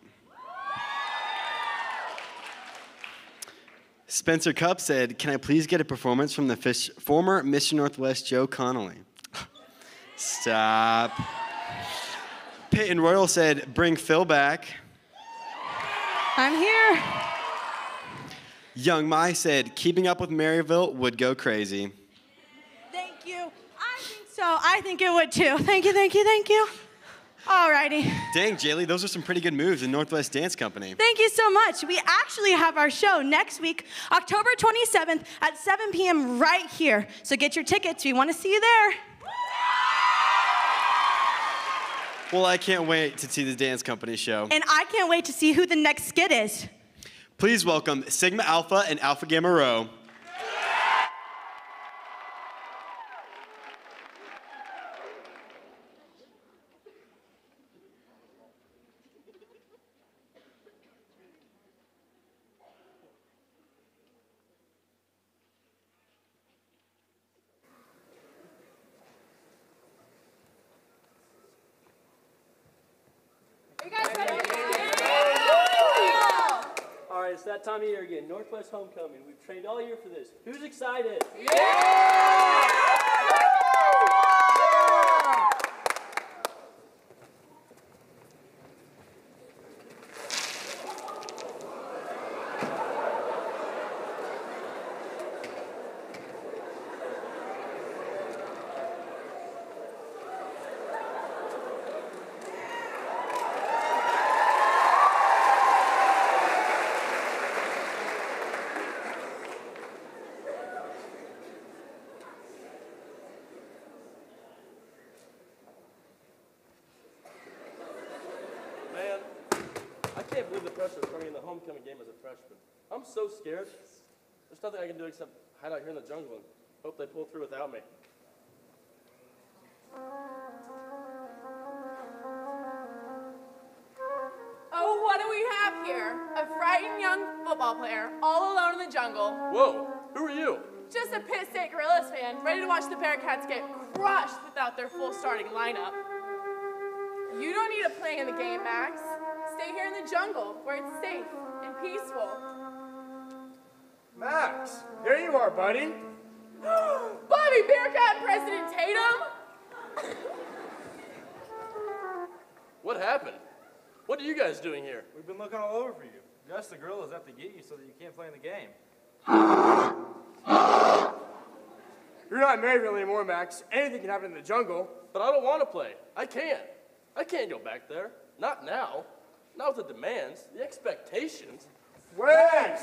Spencer Cup said, can I please get a performance from the fish, former Mister Northwest Joe Connolly? Stop. Peyton Royal said, bring Phil back. I'm here. Young Mai said, keeping up with Maryville would go crazy. Thank you. I think so. I think it would too. Thank you, thank you, thank you. Alrighty. Dang, Jaylee, those are some pretty good moves in Northwest Dance Company. Thank you so much. We actually have our show next week, October twenty-seventh at seven p m right here. So get your tickets. We want to see you there. Well, I can't wait to see the Dance Company show. And I can't wait to see who the next skit is. Please welcome Sigma Alpha and Alpha Gamma Rho. All right, it's that time of year again. Northwest Homecoming. We've trained all year for this. Who's excited? I can't believe the pressure of coming in the homecoming game as a freshman. I'm so scared. There's nothing I can do except hide out here in the jungle and hope they pull through without me. Oh, what do we have here? A frightened young football player, all alone in the jungle. Whoa, who are you? Just a Pitt State Gorillas fan, ready to watch the Bearcats get crushed without their full starting lineup. You don't need to play in the game, Max. Stay here in the jungle, where it's safe and peaceful. Max, there you are, buddy. Bobby Bearcat and President Tatum? What happened? What are you guys doing here? We've been looking all over for you. Gus the Gorillas have to get you so that you can't play in the game. You're not in Maryville anymore, Max. Anything can happen in the jungle. But I don't want to play. I can't. I can't go back there. Not now. Not with the demands, the expectations. Wait!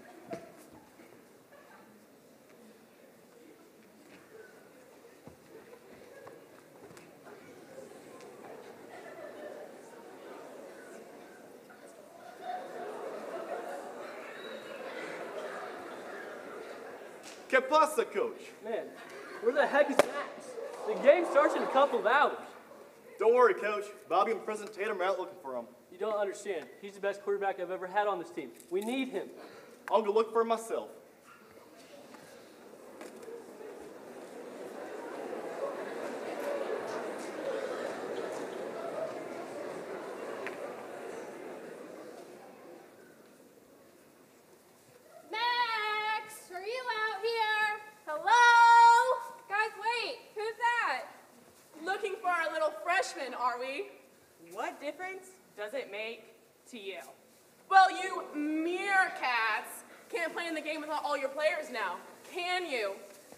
Que pasa, coach? Man, where the heck is Max? The game starts in a couple of hours. Don't worry, Coach. Bobby and President Tatum are out looking for him. You don't understand. He's the best quarterback I've ever had on this team. We need him. I'll go look for him myself. Max, are you out here? Hello? Guys, wait. Who's that? Looking for our little freshman, are we? What difference does it make to you? Well, you meerkats can't play in the game without all your players now, can you?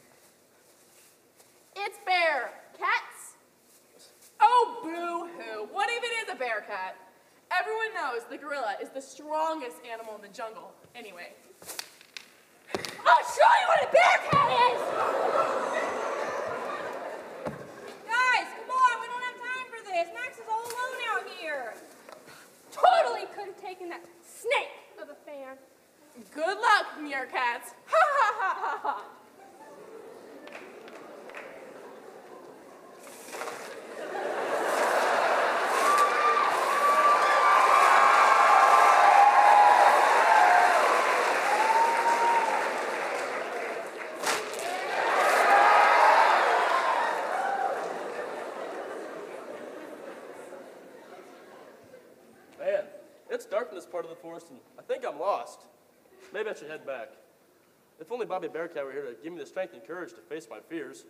It's bear cats. Oh, boo-hoo. What if it is a bear cat? Everyone knows the gorilla is the strongest animal in the jungle. Anyway. I'll show you what a bear cat is! Guys, come on, we don't have time for this. Max is all alone out here. Totally could have taken that snake of a fan. Good luck, meerkats. Ha ha ha ha ha. Man, it's dark in this part of the forest, and I think I'm lost. Maybe I should head back. If only Bobby Bearcat were here to give me the strength and courage to face my fears.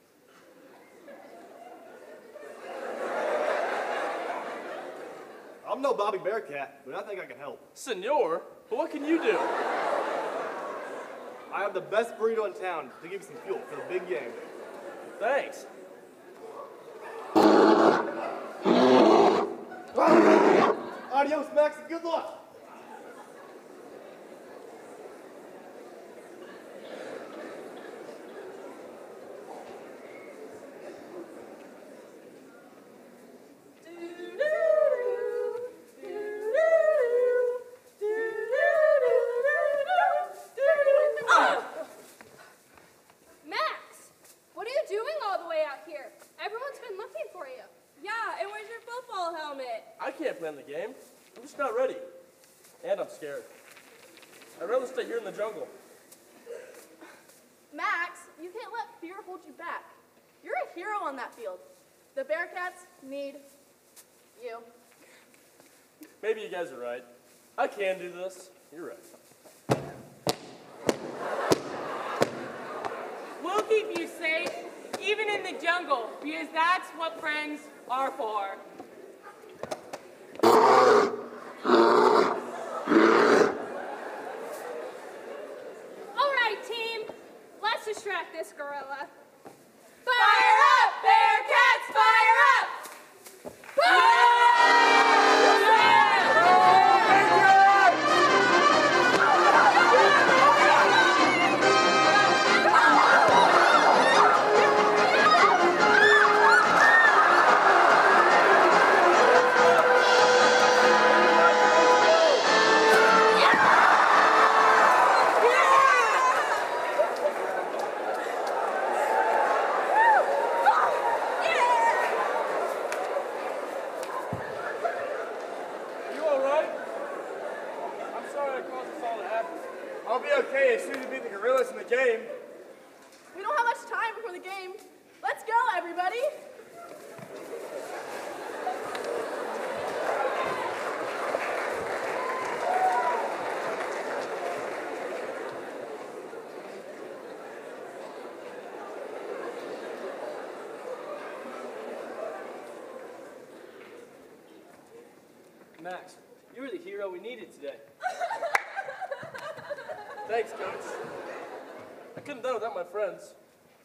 I'm no Bobby Bearcat, but I think I can help. Senor, but what can you do? I have the best burrito in town to give you some fuel for the big game. Thanks. Adios, Max, and good luck. Max, what are you doing all the way out here? Everyone's been looking for you. Yeah, and where's your football helmet? I can't play in the game. I'm just not ready. And I'm scared. I'd rather stay here in the jungle. Max, you can't let fear hold you back. You're a hero on that field. The Bearcats need you. Maybe you guys are right. I can do this. You're right. We'll keep you safe, even in the jungle, because that's what friends are for. All right, team. Let's distract this gorilla. Fire up, Bearcats, fire up! Are you all right? I'm sorry I caused this all to happen. I'll be okay as soon as we beat the gorillas in the game. We don't have much time before the game. Let's go, everybody! Max, you were the hero we needed today. Thanks, Coach. I couldn't have done it without my friends.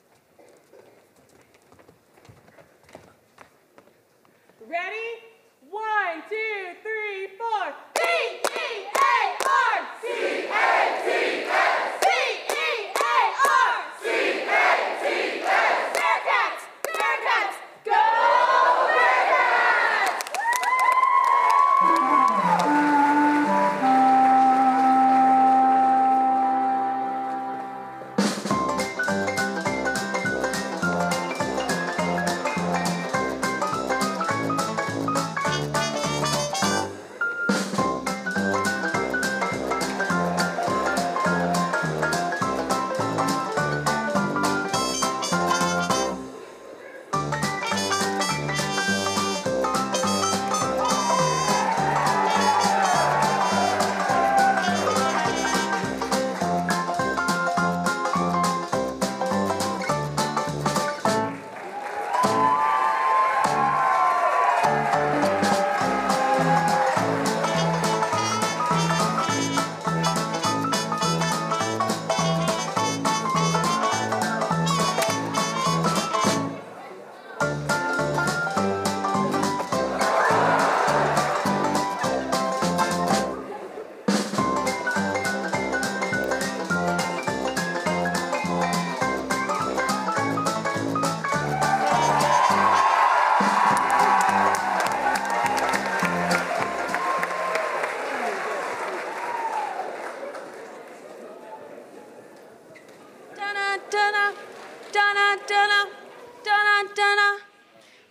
Ready? One, two, three, four. B E A R C A T S! B E A R C A T S! Bearcats! Bearcats! Go Bearcats!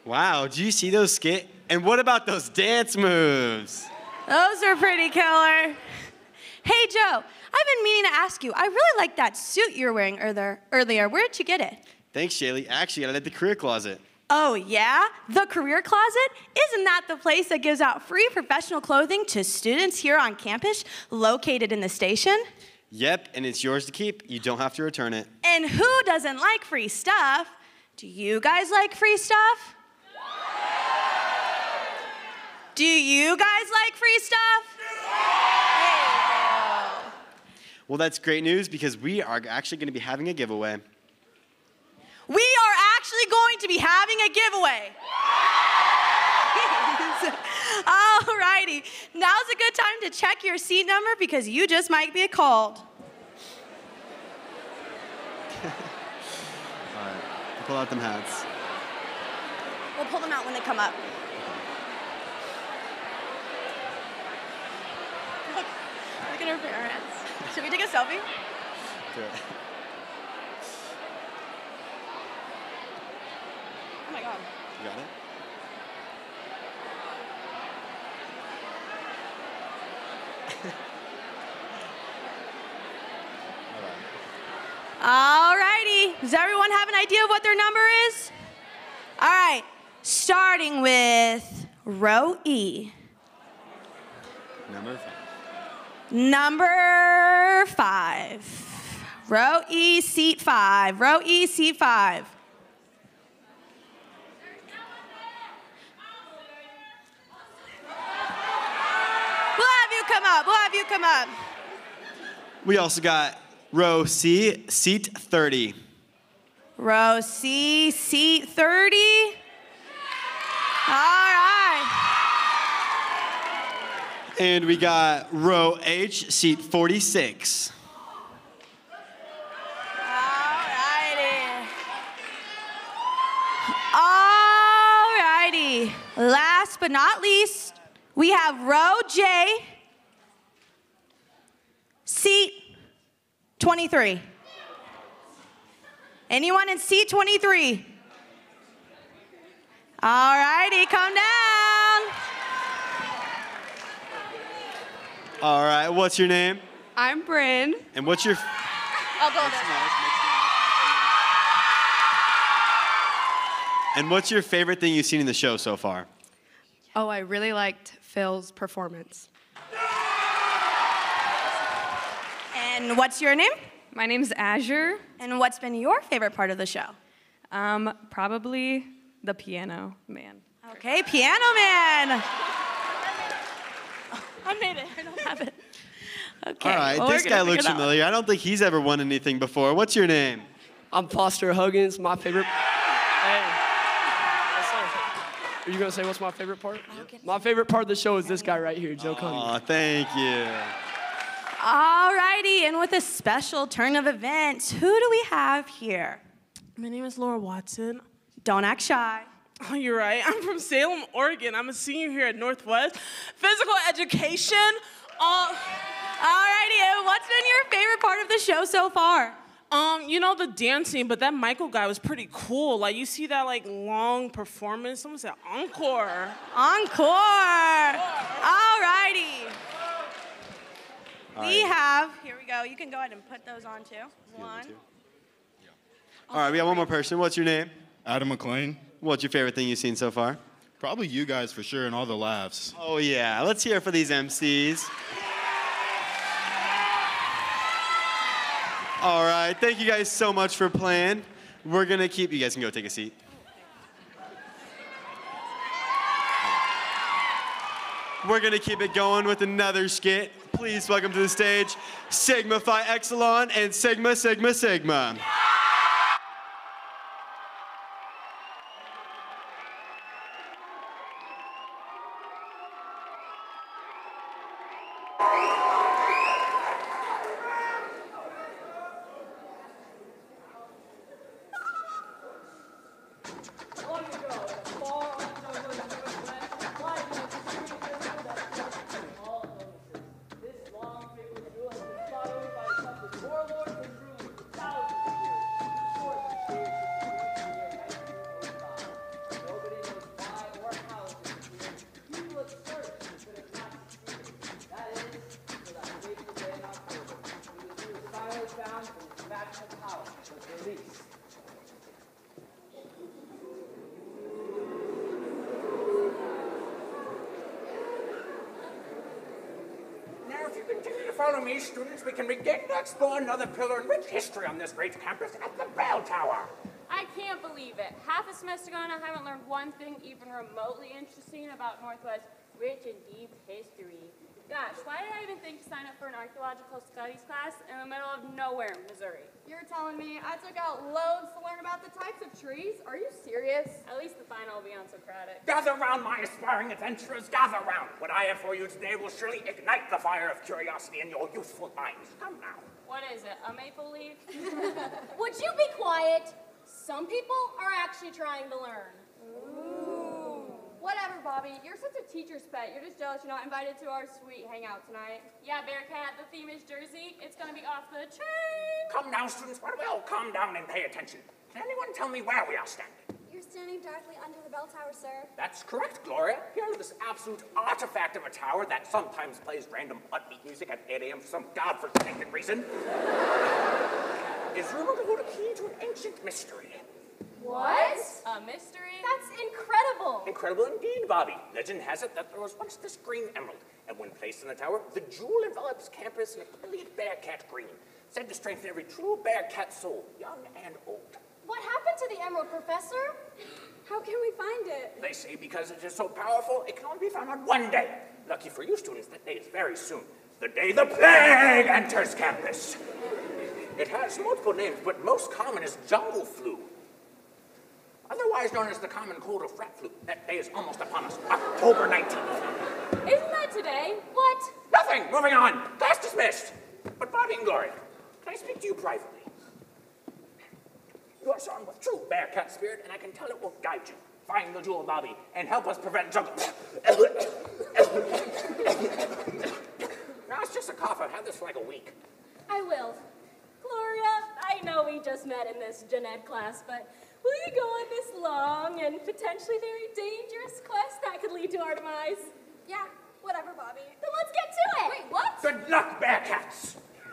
Wow, do you see those skit? And what about those dance moves? Those are pretty killer. Hey, Joe, I've been meaning to ask you. I really like that suit you were wearing earlier. earlier. Where'd you get it? Thanks, Shaylee. Actually, I got it at the career closet. Oh, yeah? The Career Closet? Isn't that the place that gives out free professional clothing to students here on campus, located in the station? Yep, and it's yours to keep. You don't have to return it. And who doesn't like free stuff? Do you guys like free stuff? Do you guys like free stuff? Well, that's great news because we are actually going to be having a giveaway. We are actually going to be having a giveaway. Alrighty, now's a good time to check your seat number because you just might be called. All right, pull out them hats. We'll pull them out when they come up. Look, look at our parents. Should we take a selfie? Do it. Oh my God. You got it? Alrighty, does everyone have an idea of what their number is? All right, starting with row E. Number five. Number five. Row E, seat five. Row E, seat five. We'll have you come up. We'll have you come up. We also got row C, seat thirty. Row C, seat thirty. All right. And we got row H, seat forty-six. Alrighty. Alrighty. Last but not least, we have row J, seat twenty-three. Anyone in seat twenty-three? Alrighty, come down. All right, what's your name? I'm Bryn. And what's your... I'll go this. And what's your favorite thing you've seen in the show so far? Oh, I really liked Phil's performance. And what's your name? My name's Azure. And what's been your favorite part of the show? Um, probably the piano man. Okay, piano man. Oh, I made it. I don't have it. Okay. All right, well, this we're guy gonna looks figure it out. familiar. I don't think he's ever won anything before. What's your name? I'm Foster Huggins. My favorite. Hey. Are you gonna say what's my favorite part? My favorite part of the show is this guy right here, Joe Cunningham. Aw, thank you. Alrighty, and with a special turn of events, who do we have here? My name is Laura Watson. Don't act shy. Oh, you're right. I'm from Salem, Oregon. I'm a senior here at Northwest. Physical education. Uh, Alrighty, and what's been your favorite part of the show so far? Um, you know, the dancing, but that Michael guy was pretty cool. Like, you see that, like, long performance? Someone said encore. Encore. Alrighty. All We right. have, here we go. You can go ahead and put those on too. One. All right, we got one more person. What's your name? Adam McLean. What's your favorite thing you've seen so far? Probably you guys for sure and all the laughs. Oh, yeah. Let's hear it for these M Cs. All right. Thank you guys so much for playing. We're going to keep... You guys can go take a seat. We're going to keep it going with another skit. Please welcome to the stage Sigma Phi Epsilon and Sigma Sigma Sigma. follow me, students, we can begin to explore another pillar in rich history on this great campus at the Bell Tower. I can't believe it. Half a semester gone, I haven't learned one thing even remotely interesting about Northwest's rich and deep history. Gosh, why did I even think to sign up for an archaeological studies class in the middle of nowhere, Missouri? You're telling me I took out loads to learn about the types of trees? Are you serious? At least the final will be on Socratic. Gather round, my aspiring adventurers, gather round. What I have for you today will surely ignite the fire of curiosity in your youthful minds. Come now. What is it, a maple leaf? Would you be quiet? Some people are actually trying to learn. Ooh. Whatever, Bobby. You're such a teacher's pet. You're just jealous you're not invited to our sweet hangout tonight. Yeah, Bearcat, the theme is Jersey. It's gonna be off the chain. Come now, students, why don't we all calm down and pay attention? Can anyone tell me where we are standing? You're standing directly under the bell tower, sir. That's correct, Gloria. Here in this absolute artifact of a tower that sometimes plays random upbeat music at eight a m for some godforsaken reason is rumored to hold a key to an ancient mystery. What? A mystery? That's incredible. Incredible indeed, Bobby. Legend has it that there was once this green emerald, and when placed in the tower, the jewel envelops campus in a brilliant bearcat green, said to strengthen every true bearcat soul, young and old. What happened to the emerald, Professor? How can we find it? They say because it is so powerful, it can only be found on one day. Lucky for you students, that day is very soon. The day the plague enters campus. It has multiple names, but most common is jungle flu. Otherwise known as the common cold or frat flu. That day is almost upon us, October nineteenth. Isn't that today? What? Nothing! Moving on! Class dismissed! But Bobby and Gloria, can I speak to you privately? You are someone with true bearcat spirit, and I can tell it will guide you. Find the jewel, Bobby, and help us prevent jungle. Now, it's just a cough. I've had this for like a week. I will. Gloria, I know we just met in this gen ed class, but will you go on this long and potentially very dangerous quest that could lead to our demise? Yeah, whatever, Bobby. Then let's get to it! Wait, what? Good luck, bearcats!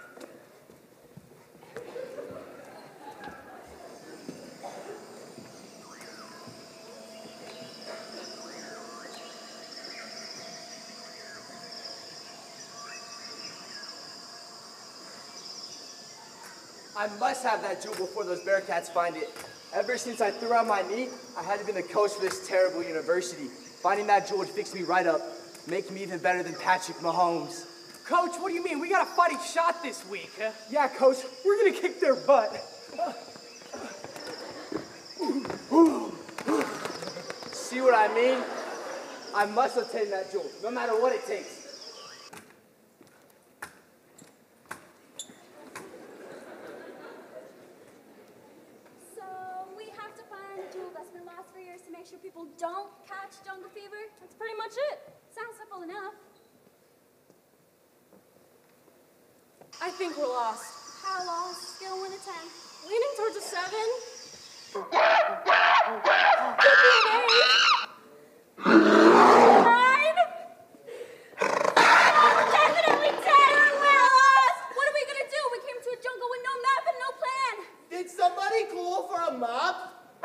I must have that jewel before those Bearcats find it. Ever since I threw out my knee, I had to be the coach for this terrible university. Finding that jewel would fix me right up, make me even better than Patrick Mahomes. Coach, what do you mean? We got a fighting shot this week, huh? Yeah, coach, we're gonna kick their butt. See what I mean? I must obtain that jewel, no matter what it takes. To make sure people don't catch jungle fever. That's pretty much it. Sounds simple enough. I think we're lost. How lost? Scale one to ten. Leaning towards a seven. Could be an eight. Nine. Definitely ten. We're lost. What are we gonna do? We came to a jungle with no map and no plan. Did somebody call for a mop?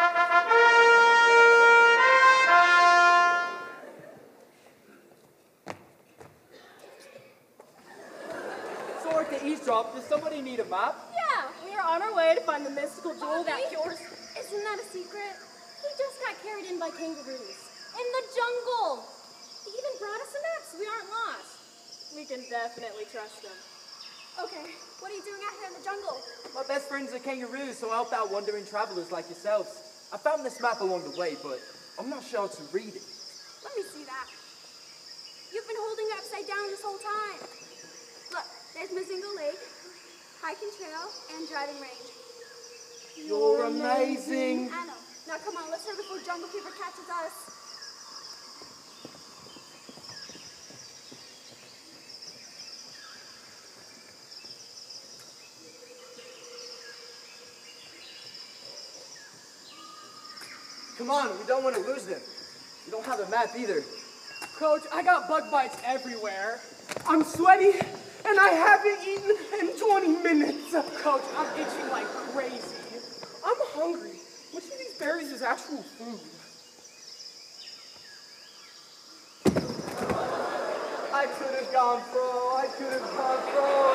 Sorry to eavesdrop. Does somebody need a map? Yeah, we are on our way to find the mystical jewel that cures. Isn't that a secret? He just got carried in by kangaroos. In the jungle. He even brought us a map so we aren't lost. We can definitely trust him. Okay, what are you doing out here in the jungle? My best friends are kangaroos, so I help out wandering travelers like yourselves. I found this map along the way, but I'm not sure how to read it. Let me see that. You've been holding it upside down this whole time. Look, there's Mazingo Lake, hiking trail, and driving range. You're amazing. I know. Now come on, let's hurry before jungle fever catches us. Come on, we don't want to lose them. We don't have a map either. Coach, I got bug bites everywhere. I'm sweaty, and I haven't eaten in twenty minutes. Coach, I'm itching like crazy. I'm hungry. Which of these berries is actual food? I could have have gone pro. I could have gone pro.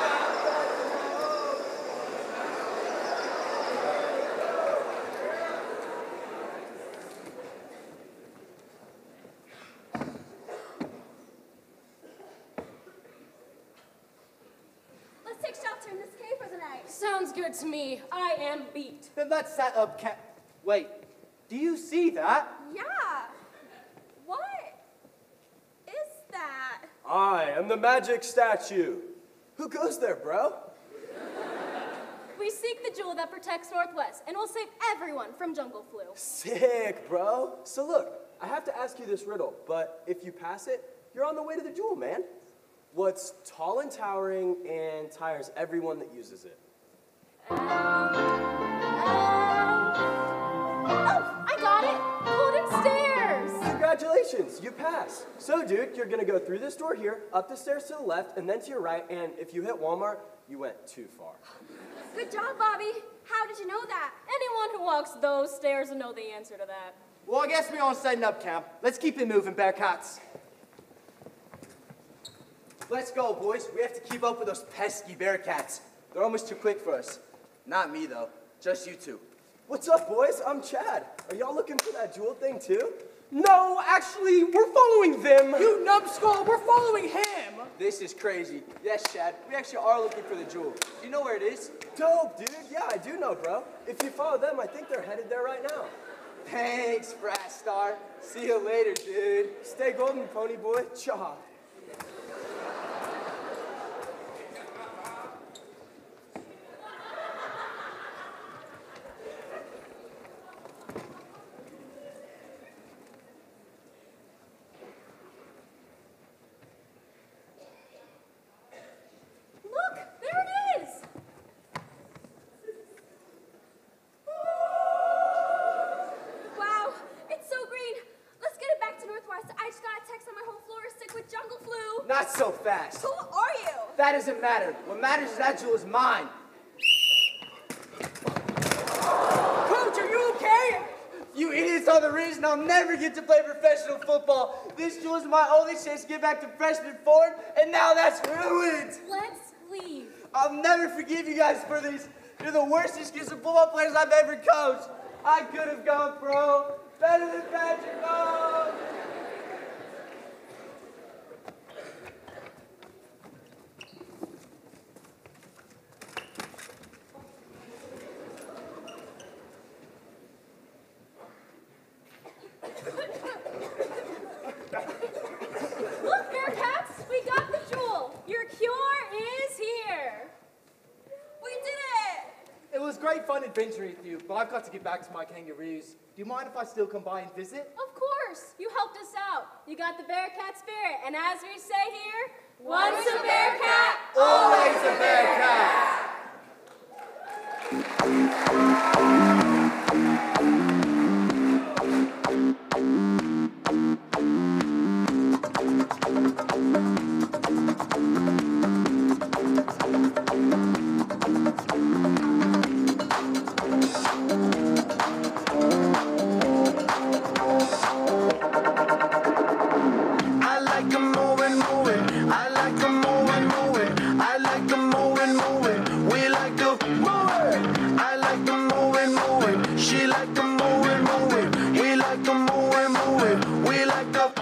Let's take shelter in this cave for the night. Sounds good to me. I am beat. Then let's set up camp. Wait, do you see that? Yeah. What is that? I am the magic statue. Who goes there, bro? We seek the jewel that protects Northwest and will save everyone from jungle flu. Sick, bro. So look, I have to ask you this riddle, but if you pass it, you're on the way to the jewel, man. What's tall and towering and tires everyone that uses it? Um, um, oh, I got it. Golden stairs. Congratulations, you passed. So, dude, you're gonna go through this door here, up the stairs to the left, and then to your right, and if you hit Walmart, you went too far. Good job, Bobby. How did you know that? Anyone who walks those stairs will know the answer to that. Well, I guess we're on setting up camp. Let's keep it moving, Bearcats. Let's go, boys. We have to keep up with those pesky Bearcats. They're almost too quick for us. Not me, though. Just you two. What's up, boys? I'm Chad. Are y'all looking for that jewel thing, too? No, actually, we're following them. You numbskull, we're following him. This is crazy. Yes, Chad, we actually are looking for the jewel. Do you know where it is? Dope, dude. Yeah, I do know, bro. If you follow them, I think they're headed there right now. Thanks, Brass Star. See you later, dude. Stay golden, pony boy. Cha. Look, there it is. Wow, it's so green. Let's get it back to Northwest. I just got a text on my home floor sick with jungle flu. Not so fast. Who are you? That doesn't matter. What matters is that jewel is mine. Coach, are you okay? You idiots are the reason I'll never get to play professional football. This jewel is my only chance to get back to freshman form, and now that's ruined. Let's leave. I'll never forgive you guys for this. You're the worst excuse of football players I've ever coached. I could have gone pro. Better than Patrick Mahomes. Look, Bearcats, we got the jewel. Your cure is here. We did it. It was great fun adventuring with you, but I've got to get back to my kangaroos. Do you mind if I still come by and visit? Of course. You helped us out. You got the Bearcat spirit. And as we say here, once a Bearcat, Always a Bearcat. I like them moving, moving. I like them moving, moving. I like them moving, moving. We like to move. I like them moving, moving. She like them moving, moving. We like them moving, moving. We like to.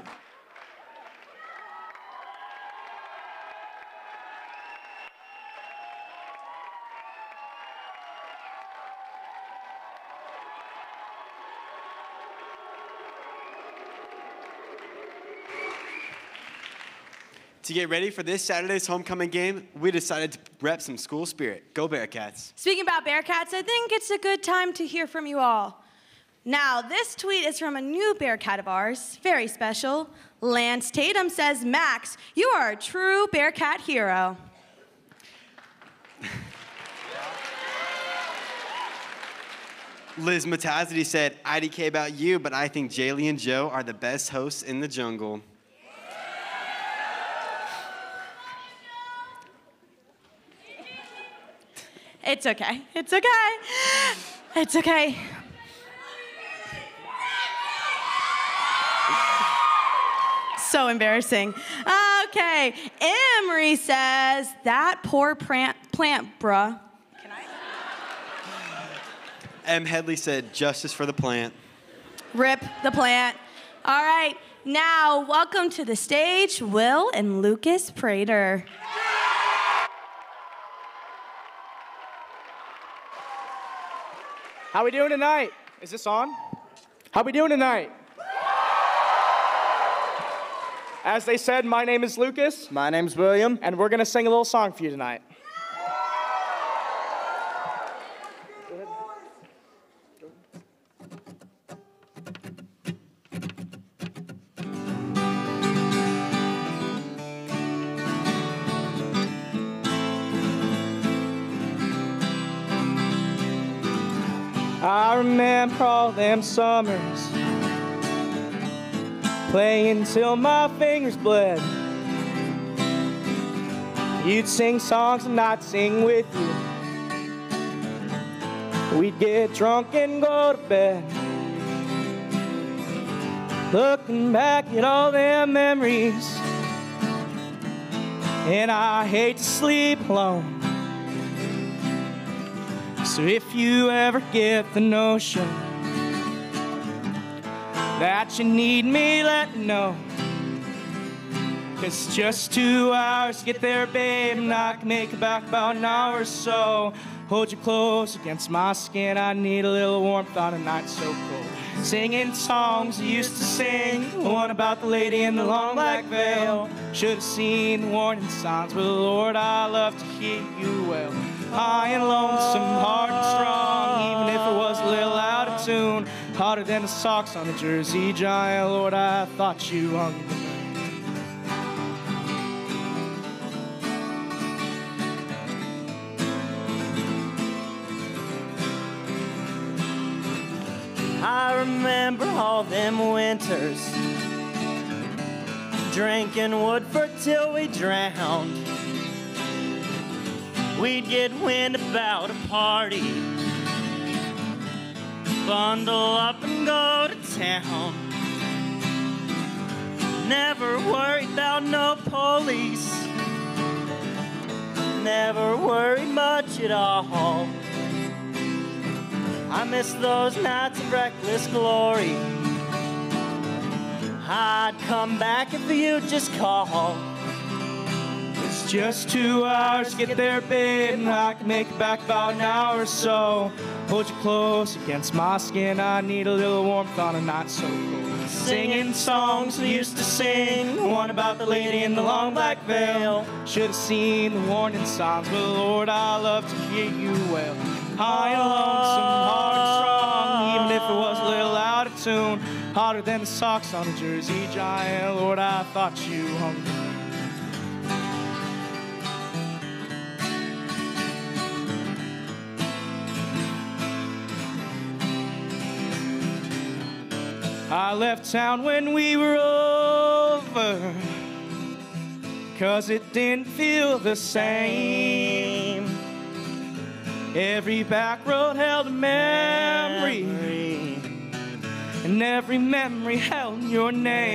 To get ready for this Saturday's homecoming game, we decided to rep some school spirit. Go Bearcats. Speaking about Bearcats, I think it's a good time to hear from you all. Now, this tweet is from a new Bearcat of ours, very special. Lance Tatum says, Max, you are a true Bearcat hero. Liz Matazity said, I D K about you, but I think Jaylee and Joe are the best hosts in the jungle. It's okay. It's okay. It's okay. So embarrassing. Okay, Emery says, that poor plant, plant bruh. M. Headley said, justice for the plant. Rip the plant. All right, now welcome to the stage, Will and Lucas Prater. How we doing tonight? Is this on? How we doing tonight? As they said, my name is Lucas. My name's William. And we're gonna sing a little song for you tonight. I remember all them summers, playing till my fingers bled. You'd sing songs and I'd sing with you. We'd get drunk and go to bed. Looking back at all them memories, and I hate to sleep alone. So if you ever get the notion that you need me, let me know. 'Cause just two hours to get there, babe, and I can make it back about an hour or so. Hold you close against my skin, I need a little warmth on a night so cold. Singing songs you used to sing, one about the lady in the long black veil. Should have seen the warning signs, but Lord, I love to hear you well. High and lonesome, hard and strong, even if it was a little out of tune. Hotter than the socks on a Jersey Giant, Lord, I thought you hung the moon. I remember all them winters, drinking Woodford till we drowned. We'd get wind about a party, bundle up and go to town. Never worried about no police, never worried much at all. I miss those nights of reckless glory. I'd come back if you'd just call. It's just two hours to get there, babe, and I can make it back about an hour or so. Hold you close against my skin, I need a little warmth on a night so cold. Singing songs we used to sing, one about the lady in the long black veil. Should have seen the warning signs, but Lord, I love to hear you well. High and lonesome, hard and strong, even if it was a little out of tune. Hotter than the socks on a Jersey Giant, Lord, I thought you hung the moon. I left town when we were over, 'cause it didn't feel the same. Every back road held a memory, memory. And every memory held your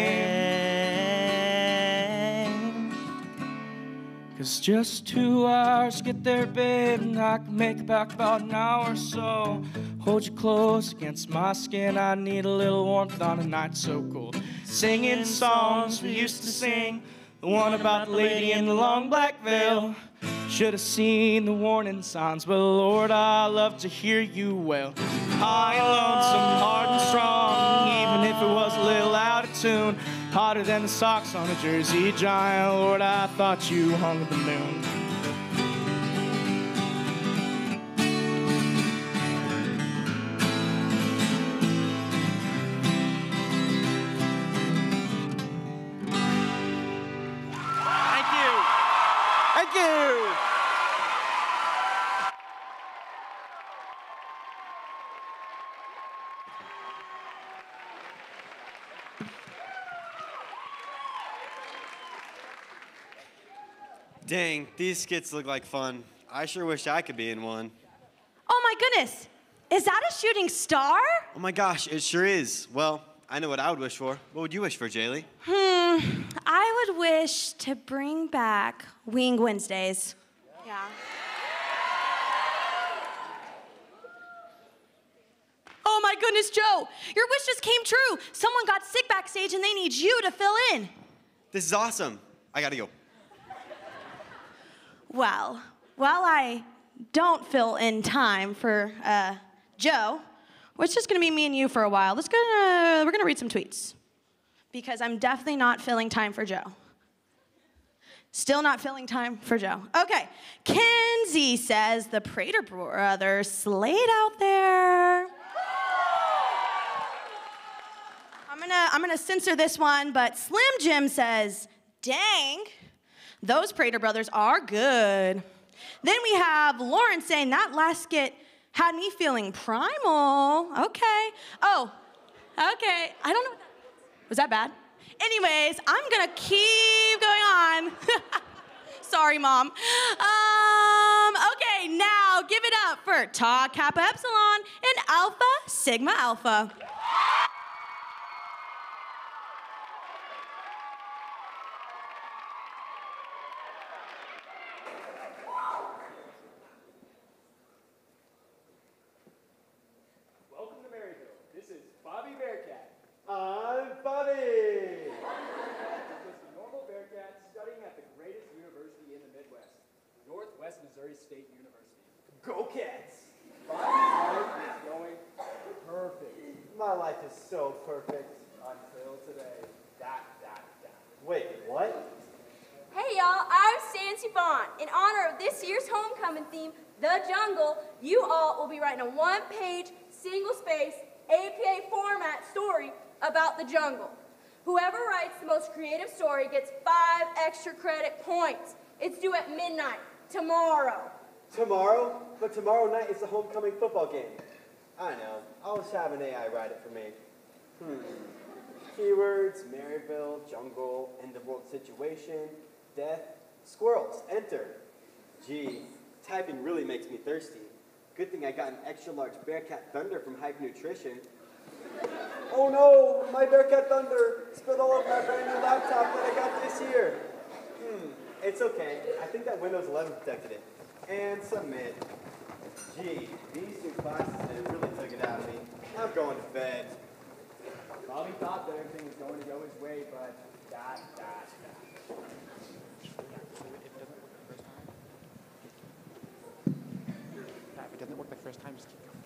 name. 'Cause just two hours to get there, babe, and I can make it back about an hour or so. Hold you close against my skin, I need a little warmth on a night so cold. Singing songs we used to sing, the one about the lady in the long black veil. Should have seen the warning signs, but Lord, I love to hear you well. High and lonesome, hard and strong, even if it was a little out of tune. Hotter than the socks on a Jersey Giant, Lord, I thought you hung the moon. Thank you. Thank you. Dang, these skits look like fun. I sure wish I could be in one. Oh my goodness, is that a shooting star? Oh my gosh, it sure is. Well, I know what I would wish for. What would you wish for, Jaylee? Hmm, Mm, I would wish to bring back Wing Wednesdays. Yeah. Oh my goodness, Joe, your wish just came true. Someone got sick backstage and they need you to fill in. This is awesome. I gotta go. Well, while I don't fill in time for uh, Joe, it's just gonna be me and you for a while. Let's gonna, we're gonna read some tweets because I'm definitely not filling time for Joe. Still not filling time for Joe. Okay, Kenzie says the Prater brothers slayed out there. I'm gonna, I'm gonna censor this one, but Slim Jim says, dang, those Prater brothers are good. Then we have Lauren saying that last skit had me feeling primal. Okay. Oh, okay. I don't know what that was. That bad? Anyways, I'm gonna keep going on. Sorry, Mom. Um, okay, now give it up for Tau Kappa Epsilon and Alpha Sigma Alpha. Welcome to Maryville. This is Bobby Bearcat. I'm Bobby. Just a normal Bearcat studying at the greatest university in the Midwest, Northwest Missouri State University. Go Cats! Bobby's life is going perfect. My life is so perfect. Until today. Dot, dot, dot. Wait, what? Hey y'all, I'm Stancy Bond. In honor of this year's homecoming theme, The Jungle, you all will be writing a one-page, single-space, A P A format story about the jungle. Whoever writes the most creative story gets five extra credit points. It's due at midnight, tomorrow. Tomorrow? But tomorrow night is the homecoming football game. I know. I'll just have an A I write it for me. Hmm. Keywords, Maryville, jungle, end of world situation, death, squirrels, enter. Gee, typing really makes me thirsty. Good thing I got an extra large Bearcat Thunder from Hype Nutrition. Oh no, my Bearcat Thunder spilled all over my brand new laptop that I got this year. Hmm, it's okay. I think that Windows eleven protected it. And submit. Gee, these new classes really took it out of me. I'm going to bed. Bobby thought that everything was going to go his way, but dot, dot, dot. If it doesn't work the first time, just keep going.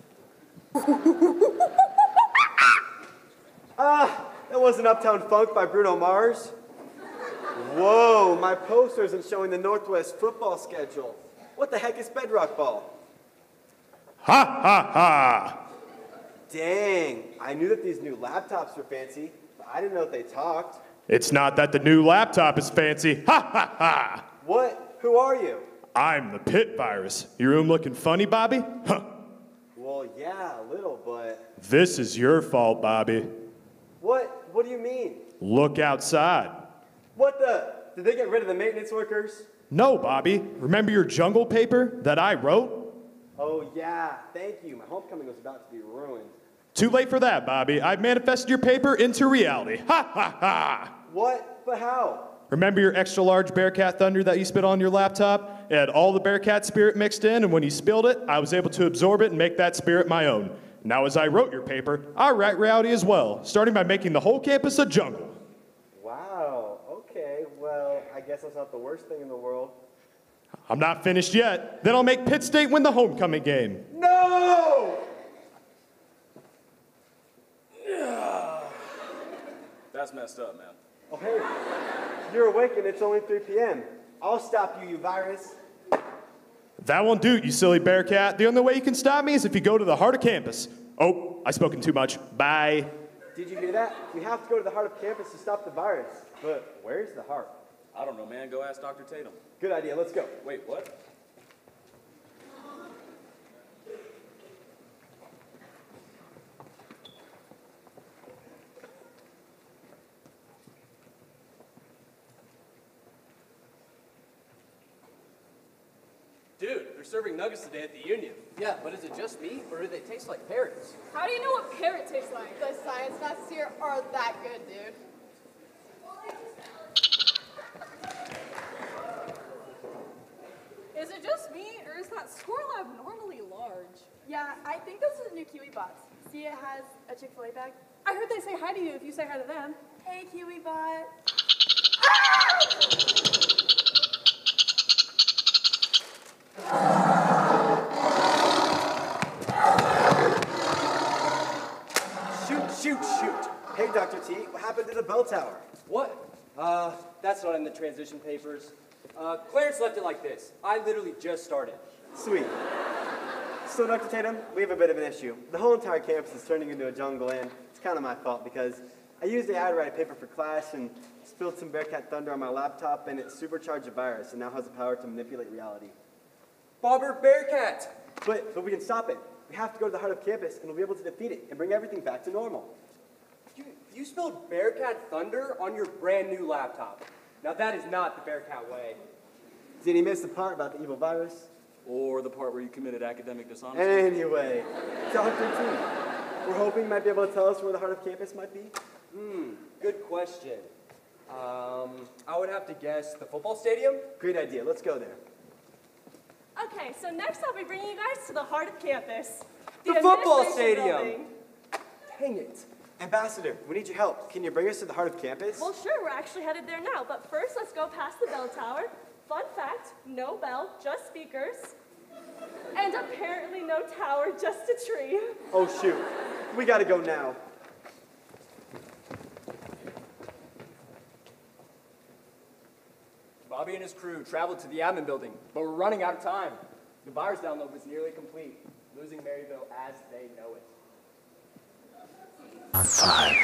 Ah, that wasn't Uptown Funk by Bruno Mars. Whoa, my poster isn't showing the Northwest football schedule. What the heck is Bedrock Ball? Ha ha ha! Dang, I knew that these new laptops were fancy, but I didn't know that they talked. It's not that the new laptop is fancy. Ha ha ha! What? Who are you? I'm the pit virus. Your room looking funny, Bobby? Huh. Well, yeah, a little, but... This is your fault, Bobby. What? What do you mean? Look outside. What the? Did they get rid of the maintenance workers? No, Bobby. Remember your jungle paper that I wrote? Oh, yeah, thank you. My homecoming was about to be ruined. Too late for that, Bobby. I've manifested your paper into reality. Ha ha ha! What? But how? Remember your extra large Bearcat Thunder that you spit on your laptop? It had all the Bearcat spirit mixed in, and when you spilled it, I was able to absorb it and make that spirit my own. Now, as I wrote your paper, I write reality as well, starting by making the whole campus a jungle. Wow, okay, well, I guess that's not the worst thing in the world. I'm not finished yet. Then I'll make Pitt State win the homecoming game. No! That's messed up, man. Oh, hey, you're awake and it's only three p m I'll stop you, you virus. That won't do, you silly Bearcat. The only way you can stop me is if you go to the heart of campus. Oh, I've spoken too much. Bye. Did you hear that? We have to go to the heart of campus to stop the virus. But where's the heart? I don't know, man. Go ask Doctor Tatum. Good idea. Let's go. Wait, what? Dude, they're serving nuggets today at the Union. Yeah, but is it just me, or do they taste like parrots? How do you know what parrot tastes like? The science nuts here are that good, dude. that score lab normally large? Yeah, I think those are the new Kiwi bots. See, it has a Chick-fil-A bag. I heard they say hi to you if you say hi to them. Hey, Kiwi bot. Shoot, shoot, shoot. Hey, Doctor T, what happened to the bell tower? What? Uh, that's not in the transition papers. Uh, Clarence left it like this. I literally just started. Sweet. So, Doctor Tatum, we have a bit of an issue. The whole entire campus is turning into a jungle, and it's kind of my fault because I used A I to write a paper for class and spilled some Bearcat Thunder on my laptop, and it supercharged a virus and now has the power to manipulate reality. Bobber Bearcat! But, but we can stop it. We have to go to the heart of campus, and we'll be able to defeat it and bring everything back to normal. You, you spilled Bearcat Thunder on your brand new laptop. Now that is not the Bearcat way. Did he miss the part about the evil virus? Or the part where you committed academic dishonesty? Anyway, Doctor T, we're hoping you might be able to tell us where the heart of campus might be. Hmm, good question. Um, I would have to guess the football stadium? Great idea, let's go there. Okay, so next I'll be bringing you guys to the heart of campus. The, the football administration stadium! building. Dang it. Ambassador, we need your help. Can you bring us to the heart of campus? Well, sure, we're actually headed there now, but first let's go past the bell tower. Fun fact, no bell, just speakers. And apparently no tower, just a tree. Oh, shoot. We gotta go now. Bobby and his crew traveled to the admin building, but we're running out of time. The virus download was nearly complete, losing Maryville as they know it. Five.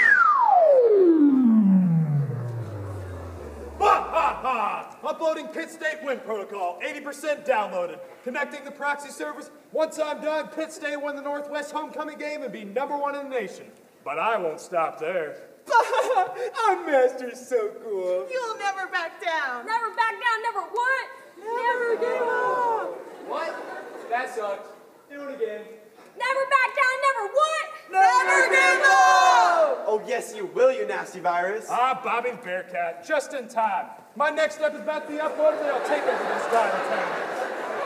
Ha ha ha! Uploading Pitt State win protocol, eighty percent downloaded. Connecting the proxy servers. Once I'm done, Pitt State won the Northwest homecoming game and be number one in the nation. But I won't stop there. Our master's so cool. You'll never back down. Never back down, never what? Never give up. What? That sucked. Do it again. Never back down, never what? Never give up! Oh, yes, you will, you nasty virus. Ah, Bobby Bearcat, just in time. My next step is about to be uploaded, and I'll take over this guy in ten minutes.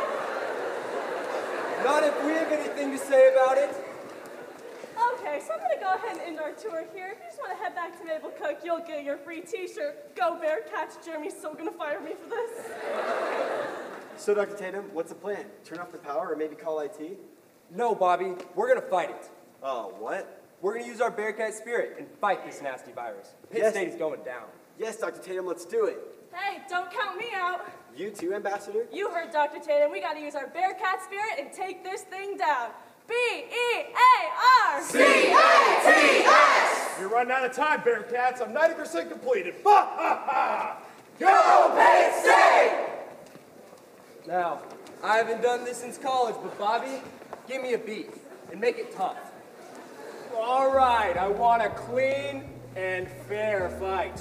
Not if we have anything to say about it. Okay, so I'm gonna go ahead and end our tour here. If you just wanna head back to Mabel Cook, you'll get your free t-shirt. Go Bearcats, Jeremy's still gonna fire me for this. So, Doctor Tatum, what's the plan? Turn off the power or maybe call I T? No, Bobby, we're gonna fight it. Oh, what? We're gonna use our Bearcat spirit and fight this nasty virus. Pitt Yes. State is going down. Yes, Doctor Tatum, let's do it. Hey, don't count me out. You too, Ambassador? You heard Doctor Tatum. We gotta use our Bearcat spirit and take this thing down. B E A R C A T S! You're running out of time, Bearcats. I'm ninety percent completed. Ha ha ha! Go Pitt State! Now, I haven't done this since college, but Bobby, give me a beat and make it tough. All right, I want a clean and fair fight.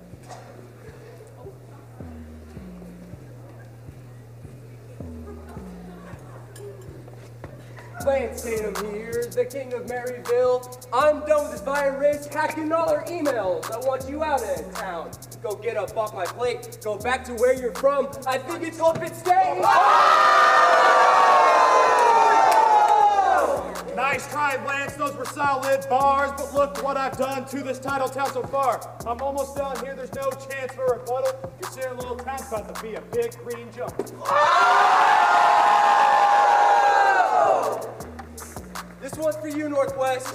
Lance Tatum here, the king of Maryville. I'm done with this virus hacking all our emails. I want you out of town. Go get up off my plate. Go back to where you're from. I think it's called Pitt State. Nice try, Lance. Those were solid bars, but look what I've done to this title town so far. I'm almost done here. There's no chance for a rebuttal. Your Sarah little town's about to be a big green jump. This one's for you, Northwest.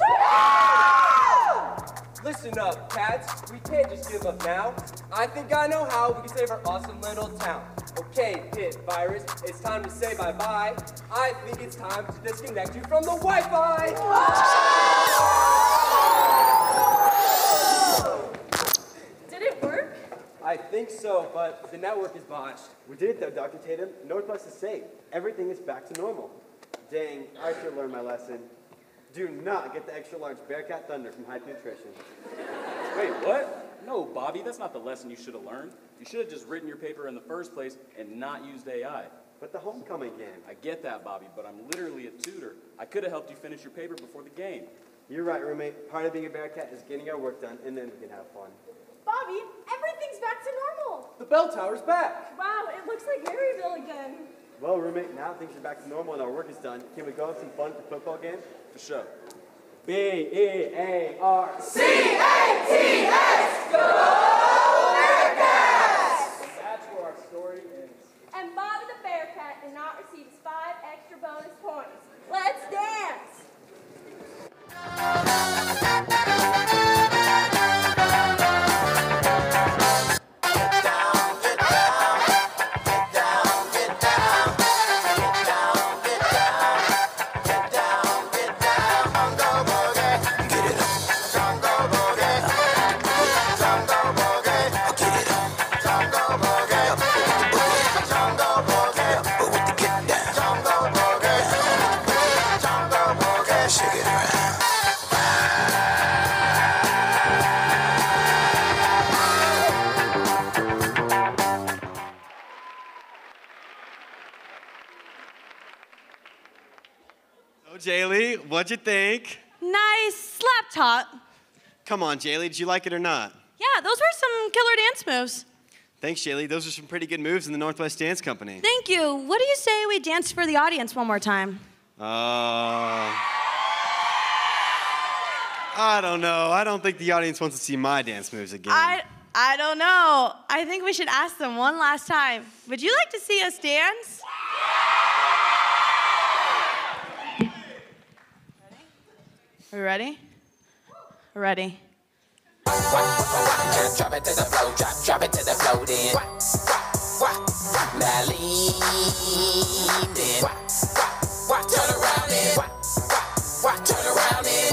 Listen up, cats. We can't just give up now. I think I know how we can save our awesome little town. Okay, Pitt virus, it's time to say bye-bye. I think it's time to disconnect you from the Wi-Fi. Did it work? I think so, but the network is botched. We did it though, Doctor Tatum. Northwest is safe. Everything is back to normal. Dang, I should learn my lesson. Do not get the extra large Bearcat Thunder from Hype Nutrition. Wait, what? No, Bobby, that's not the lesson you should have learned. You should have just written your paper in the first place and not used A I. But the homecoming game. I get that, Bobby, but I'm literally a tutor. I could have helped you finish your paper before the game. You're right, roommate. Part of being a Bearcat is getting our work done, and then we can have fun. Bobby, everything's back to normal. The bell tower's back. Wow, it looks like Maryville again. Well, roommate, now things are back to normal and our work is done. Can we go have some fun for football game? For sure. B E A R C A T S! Go Bearcats! That's where our story ends. And Bobby the Bearcat did not receive his five extra bonus points. Let's dance! Jaylee, what'd you think? Nice slap tot. Come on, Jaylee, did you like it or not? Yeah, those were some killer dance moves. Thanks, Jaylee. Those are some pretty good moves in the Northwest Dance Company. Thank you. What do you say we dance for the audience one more time? Uh, I don't know. I don't think the audience wants to see my dance moves again. I, I don't know. I think we should ask them one last time. Would you like to see us dance? Are we ready? We're ready. Drop it to the floor, drop, drop it to the floor, then. Now lean, then. Turn around, then. Turn around, then.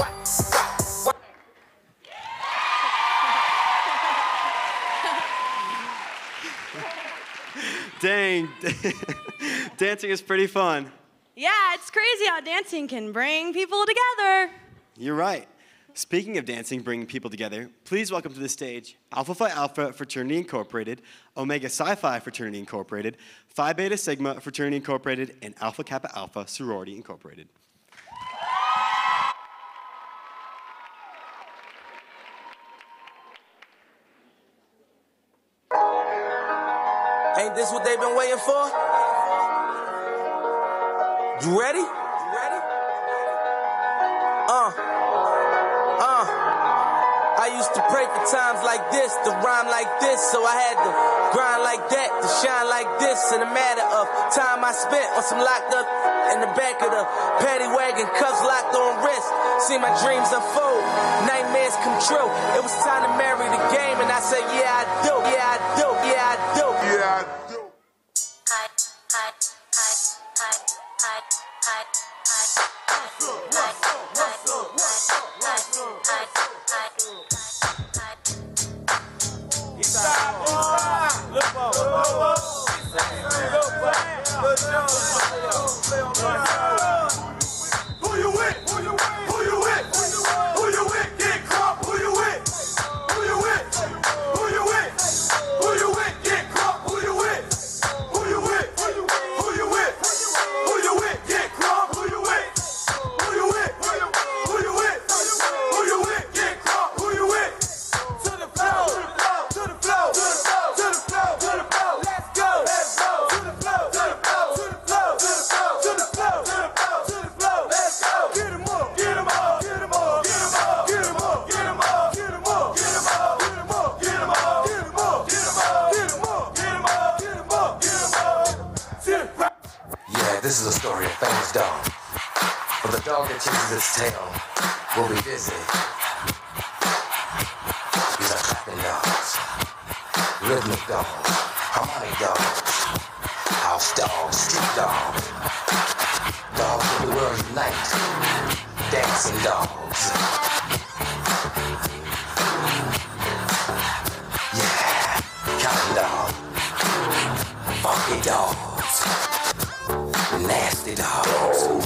Dang, dancing is pretty fun. Yeah, it's crazy how dancing can bring people together. You're right. Speaking of dancing, bringing people together, please welcome to the stage Alpha Phi Alpha Fraternity Incorporated, Omega Psi Phi Fraternity Incorporated, Phi Beta Sigma Fraternity Incorporated, and Alpha Kappa Alpha Sorority Incorporated. Ain't this what they've been waiting for? You ready? You ready? Uh. Uh. I used to pray for times like this, to rhyme like this, so I had to grind like that, to shine like this. In a matter of time I spent on some locked up in the back of the paddy wagon, cuffs locked on wrist. See my dreams unfold, nightmares come true. It was time to marry the game, and I said, yeah, I do, yeah, I do, yeah, I do, yeah, I do. I, I, I, I, I, I, Who you with? Who you with? Who you with? Who you with? Get crunk. Who you with? Who you with? Who you with? Who you with? Get crunk. Who you with? Who you with? Who you with? Who you with? Get crunk. Who you with? Who you with? Who you with? Who you with? Get crunk. Who you with? To the flow, to the flow, to the flow, to the flow, to the flow. Let's go, let's go. To the flow, to the flow, to the flow, to the flow, to the flow, to the flow, to the flow. Let's go. Get 'em up, get 'em up, get 'em up, get 'em up, get 'em up, get 'em up, get 'em up, get 'em up, get 'em up, get 'em up, get 'em up, get 'em up, get 'em up, get 'em up, get 'em up, get 'em up. To the flow. Yeah, this is a story of famous dog. But the dog that chases its tail will be busy. These are clapping dogs, rhythmic dogs, harmonic dogs, house dogs, street dogs, dogs of the world unite, dancing dogs. Yeah, counting dog, funky dogs, nasty dogs.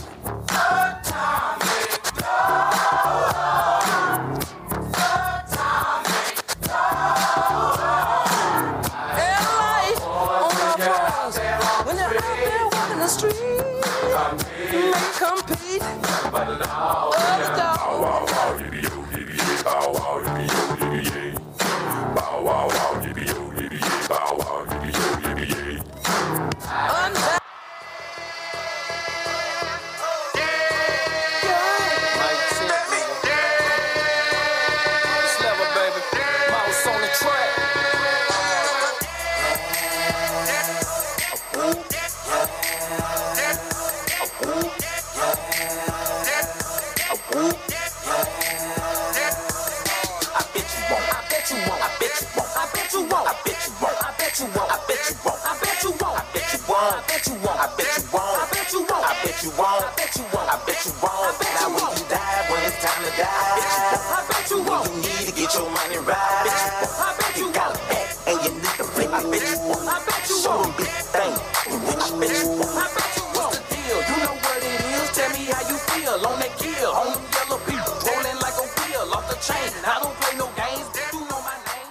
you won't. I bet you won't. I bet you won't. I bet you won't. I bet you won't. I bet you won't. I bet you won't. I bet you won't. I bet you won't. I bet you won't. I bet you won't. I bet you won't. I bet you won't. I bet you won't. Now when you die, when it's time to die, I bet you won't. When you need to get your money right, I bet you got a back and you need to flip. I bet you won't. I bet you won't. Show them big thing. I bet you won't. I bet you won't. What's the deal? You know what it is. Tell me how you feel on that kill, on them yellow people, rolling like a wheel off the chain. I don't play no games. You know my name.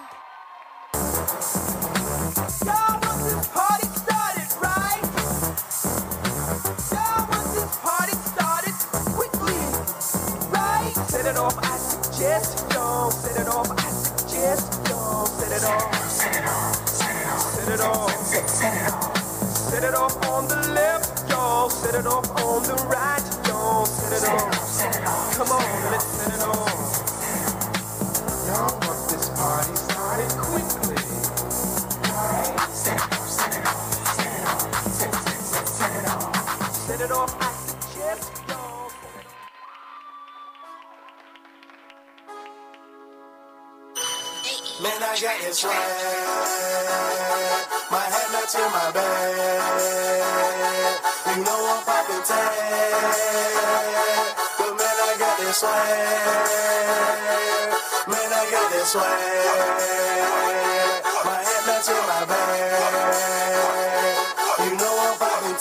Y'all want this party started, right? Y'all want this party started quickly, right? Set it off, I suggest, yo. Set it off, I suggest, yo. Set it off. Set it off. Set it off. Set it off. Set, set it off. Set it off on the left, yo. Set it off on the right, yo. Set it off. Set it off. Come on, let's set it off. Y'all want this party started quickly. Set it off, set it off, set it off, set, set, set, set it off. Set it off, I suggest, yo. Man, I got this swag. My head not to my back. You know I'm poppin' tag. But man, I got this swag. Man, I got this swag. My head not to my back. You know I'm poppin'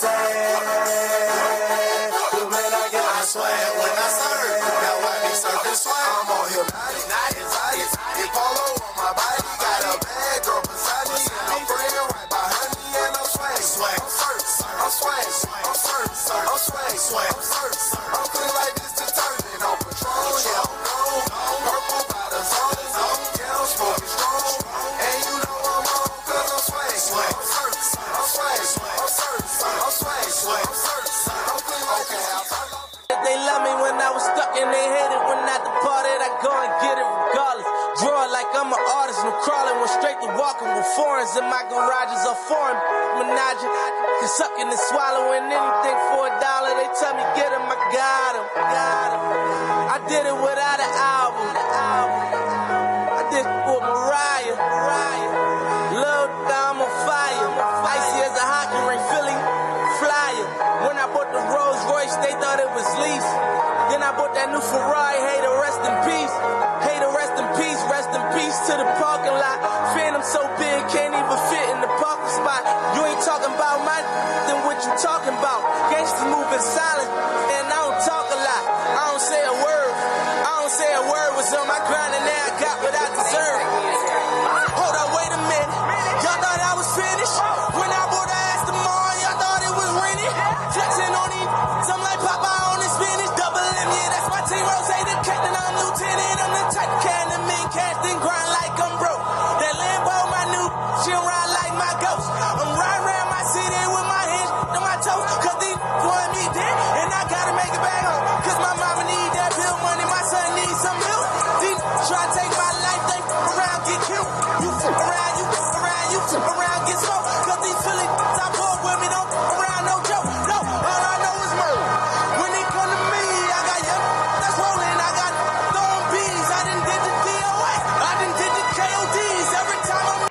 tag. But man, I got this swag. When I serve, now why me serve this swag? I'm on here, naughty, naughty, naughty, naughty, polo. My body got a bad girl beside me, and I'm praying right behind me, and I'm swag, swag, I'm certain, I'm swag, I'm certain, I'm swag, swag, I'm certain, I'm feeling like this determined, on patrol, yeah, I'm gold, purple by the zone, yeah, I'm smoking strong, and you know I'm on, cause I'm swag, swag, I'm certain, I'm swag, I'm certain, I'm swag, swag, I'm certain, I'm feeling like this. They love me when I was stuck and they hate it when I departed. I go and get it regardless. Draw it like I'm an artist. No crawling, went straight to walking with foreigns in my garages or foreign menage. Cause sucking and swallowing anything for a dollar. They tell me get him, I got him. Got him. I did it without an album. I did it with Mariah. Lil' I'm on fire. Icy as a hockey ring, Philly flyer. When I bought the Rolls Royce, they thought it was lease. Then I bought that new Ferrari, hey, to rest in peace. Hey, to rest in peace, rest in peace to the parking lot. Phantom so big, can't even fit in the parking spot. You ain't talking about my then what you talking about? Gangsters moving silent, and I don't talk a lot. I don't say a word, I don't say a word. Was on my grind and now I got what I deserve. Hold up, wait a minute. Y'all thought I was finished? When I bought the Aston Martin, y'all thought it was rented? Flexing on these, some like Popeye on this spinach. Double M, yeah, that's my team. Rose, the captain, I'm lieutenant. I'm the type of cat that mean cast and grind like I'm broke. That Lambo, my new, she ride like my ghost. I'm riding around my city with my hands on my toes. Cause these want me dead, and I gotta make it back home. Cause my mama need that bill money, my son needs some milk. These try to take my life, they around get killed. You fuck around, you fuck around, you fuck around, get smoked. Cause these Philly top boy with me don't fuck around, no joke. No, all I know is murder. When they come to me, I got young, that's rolling. I got throwing bees. I done did the D O S, I done did the K O Ds. Every time I'm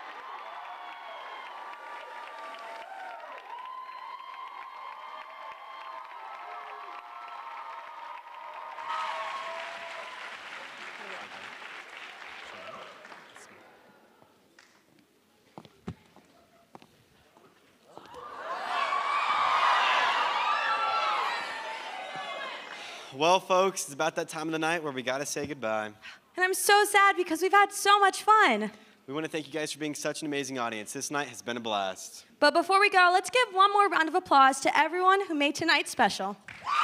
Well, folks, it's about that time of the night where we gotta say goodbye. And I'm so sad because we've had so much fun. We want to thank you guys for being such an amazing audience. This night has been a blast. But before we go, let's give one more round of applause to everyone who made tonight special.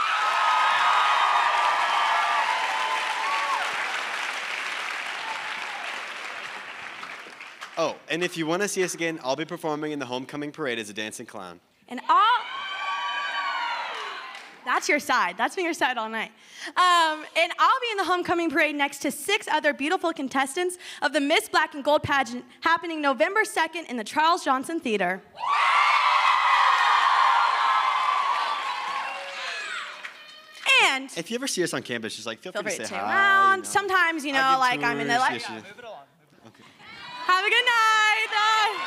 Oh, and if you want to see us again, I'll be performing in the homecoming parade as a dancing clown. And all... That's your side. That's been your side all night. Um, and I'll be in the homecoming parade next to six other beautiful contestants of the Miss Black and Gold pageant happening November second in the Charles Johnson Theater. And if you ever see us on campus, just like feel, feel free free to say to hi. around. You know. Sometimes, you know, I'll give like I'm in the tours, like. yes, Yeah, yes. move it along. Okay. Have a good night. Bye.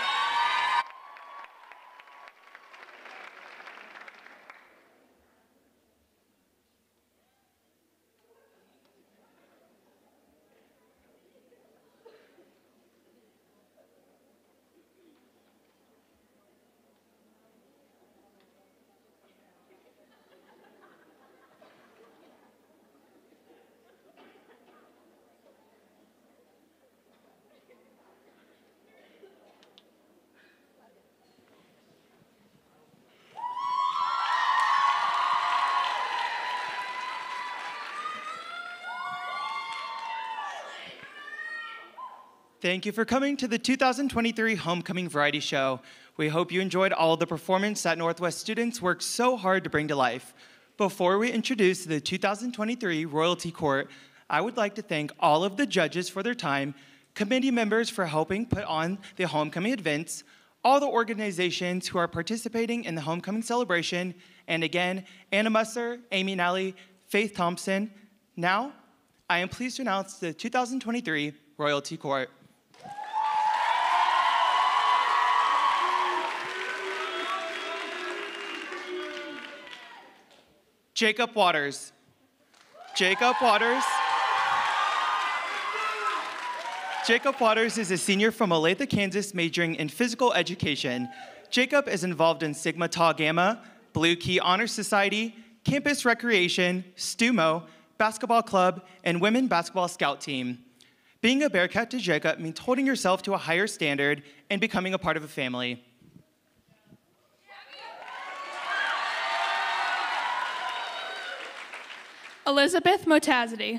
Thank you for coming to the two thousand twenty-three Homecoming Variety Show. We hope you enjoyed all of the performance that Northwest students worked so hard to bring to life. Before we introduce the two thousand twenty-three Royalty Court, I would like to thank all of the judges for their time, committee members for helping put on the homecoming events, all the organizations who are participating in the homecoming celebration, and again, Anna Musser, Amy Nally, Faith Thompson. Now, I am pleased to announce the two thousand twenty-three Royalty Court. Jacob Waters. Jacob Waters. Jacob Waters is a senior from Olathe, Kansas, majoring in physical education. Jacob is involved in Sigma Tau Gamma, Blue Key Honor Society, campus recreation, STUMO, basketball club, and women basketball scout team. Being a Bearcat to Jacob means holding yourself to a higher standard and becoming a part of a family. Elizabeth Motazity.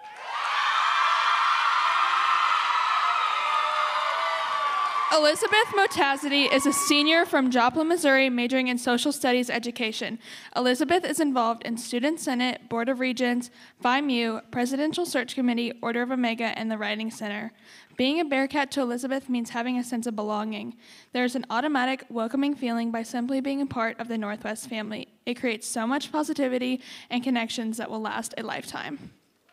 Elizabeth Motazity is a senior from Joplin, Missouri, majoring in social studies education. Elizabeth is involved in Student Senate, Board of Regents, Phi Mu, Presidential Search Committee, Order of Omega, and the Writing Center. Being a Bearcat to Elizabeth means having a sense of belonging. There's an automatic, welcoming feeling by simply being a part of the Northwest family. It creates so much positivity and connections that will last a lifetime.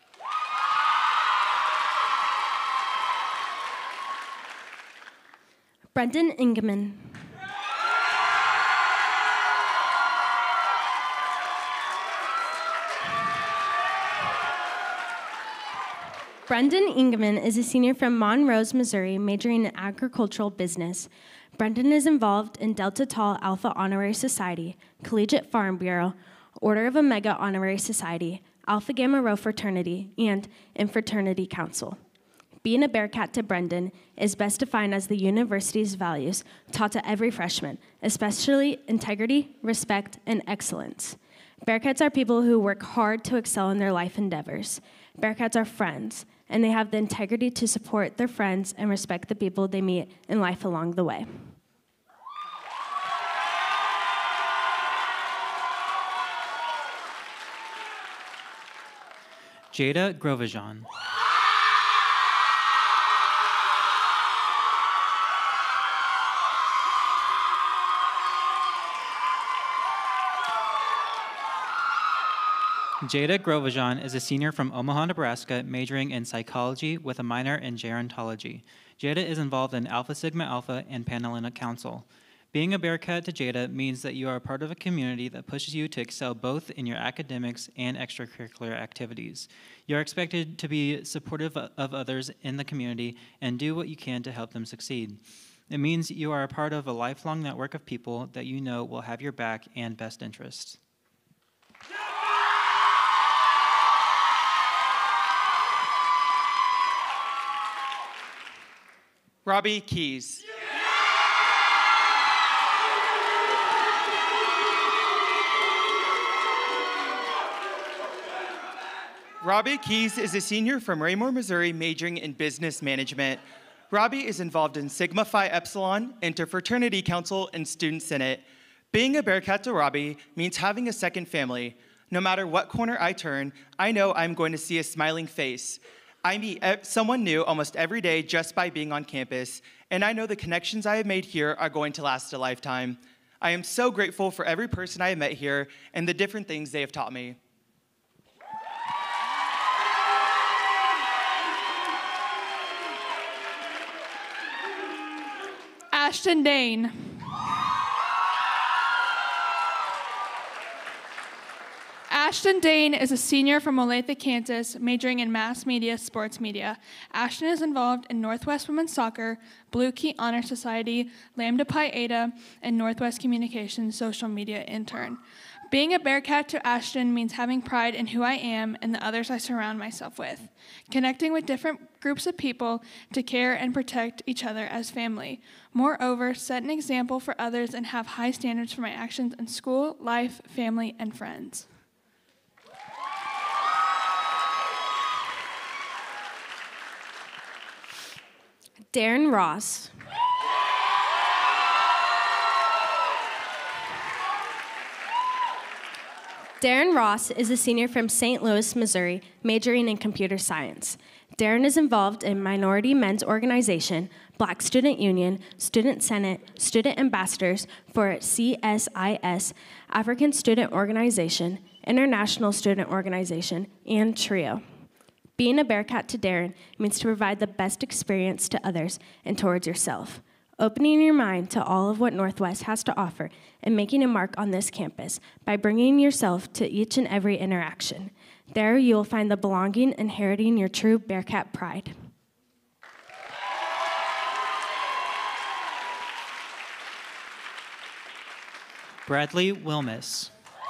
Brendan Ingeman. Brendan Ingeman is a senior from Monrose, Missouri, majoring in agricultural business. Brendan is involved in Delta Tau Alpha Honorary Society, Collegiate Farm Bureau, Order of Omega Honorary Society, Alpha Gamma Rho Fraternity, and in Fraternity Council. Being a Bearcat to Brendan is best defined as the university's values taught to every freshman, especially integrity, respect, and excellence. Bearcats are people who work hard to excel in their life endeavors. Bearcats are friends, and they have the integrity to support their friends and respect the people they meet in life along the way. Jada Grovajan. Jada Grovajan is a senior from Omaha, Nebraska, majoring in psychology with a minor in gerontology. Jada is involved in Alpha Sigma Alpha and Panhellenic Council. Being a Bearcat to Jada means that you are a part of a community that pushes you to excel both in your academics and extracurricular activities. You are expected to be supportive of others in the community and do what you can to help them succeed. It means you are a part of a lifelong network of people that you know will have your back and best interests. Robbie Keys. Robbie Keys is a senior from Raymore, Missouri, majoring in business management. Robbie is involved in Sigma Phi Epsilon, Interfraternity Council, and Student Senate. Being a Bearcat to Robbie means having a second family. No matter what corner I turn, I know I'm going to see a smiling face. I meet someone new almost every day just by being on campus, and I know the connections I have made here are going to last a lifetime. I am so grateful for every person I have met here and the different things they have taught me. Ashton Dane. Ashton Dane is a senior from Olathe, Kansas, majoring in mass media, sports media. Ashton is involved in Northwest Women's Soccer, Blue Key Honor Society, Lambda Pi Eta, and Northwest Communications social media intern. Being a Bearcat to Ashton means having pride in who I am and the others I surround myself with, connecting with different groups of people to care and protect each other as family. Moreover, set an example for others and have high standards for my actions in school, life, family, and friends. Darren Ross. Darren Ross is a senior from Saint Louis, Missouri, majoring in computer science. Darren is involved in Minority Men's Organization, Black Student Union, Student Senate, Student Ambassadors for C S I S, African Student Organization, International Student Organization, and TRIO. Being a Bearcat to Darren means to provide the best experience to others and towards yourself, opening your mind to all of what Northwest has to offer and making a mark on this campus by bringing yourself to each and every interaction. There you will find the belonging, inheriting your true Bearcat pride. Bradley Wilmus.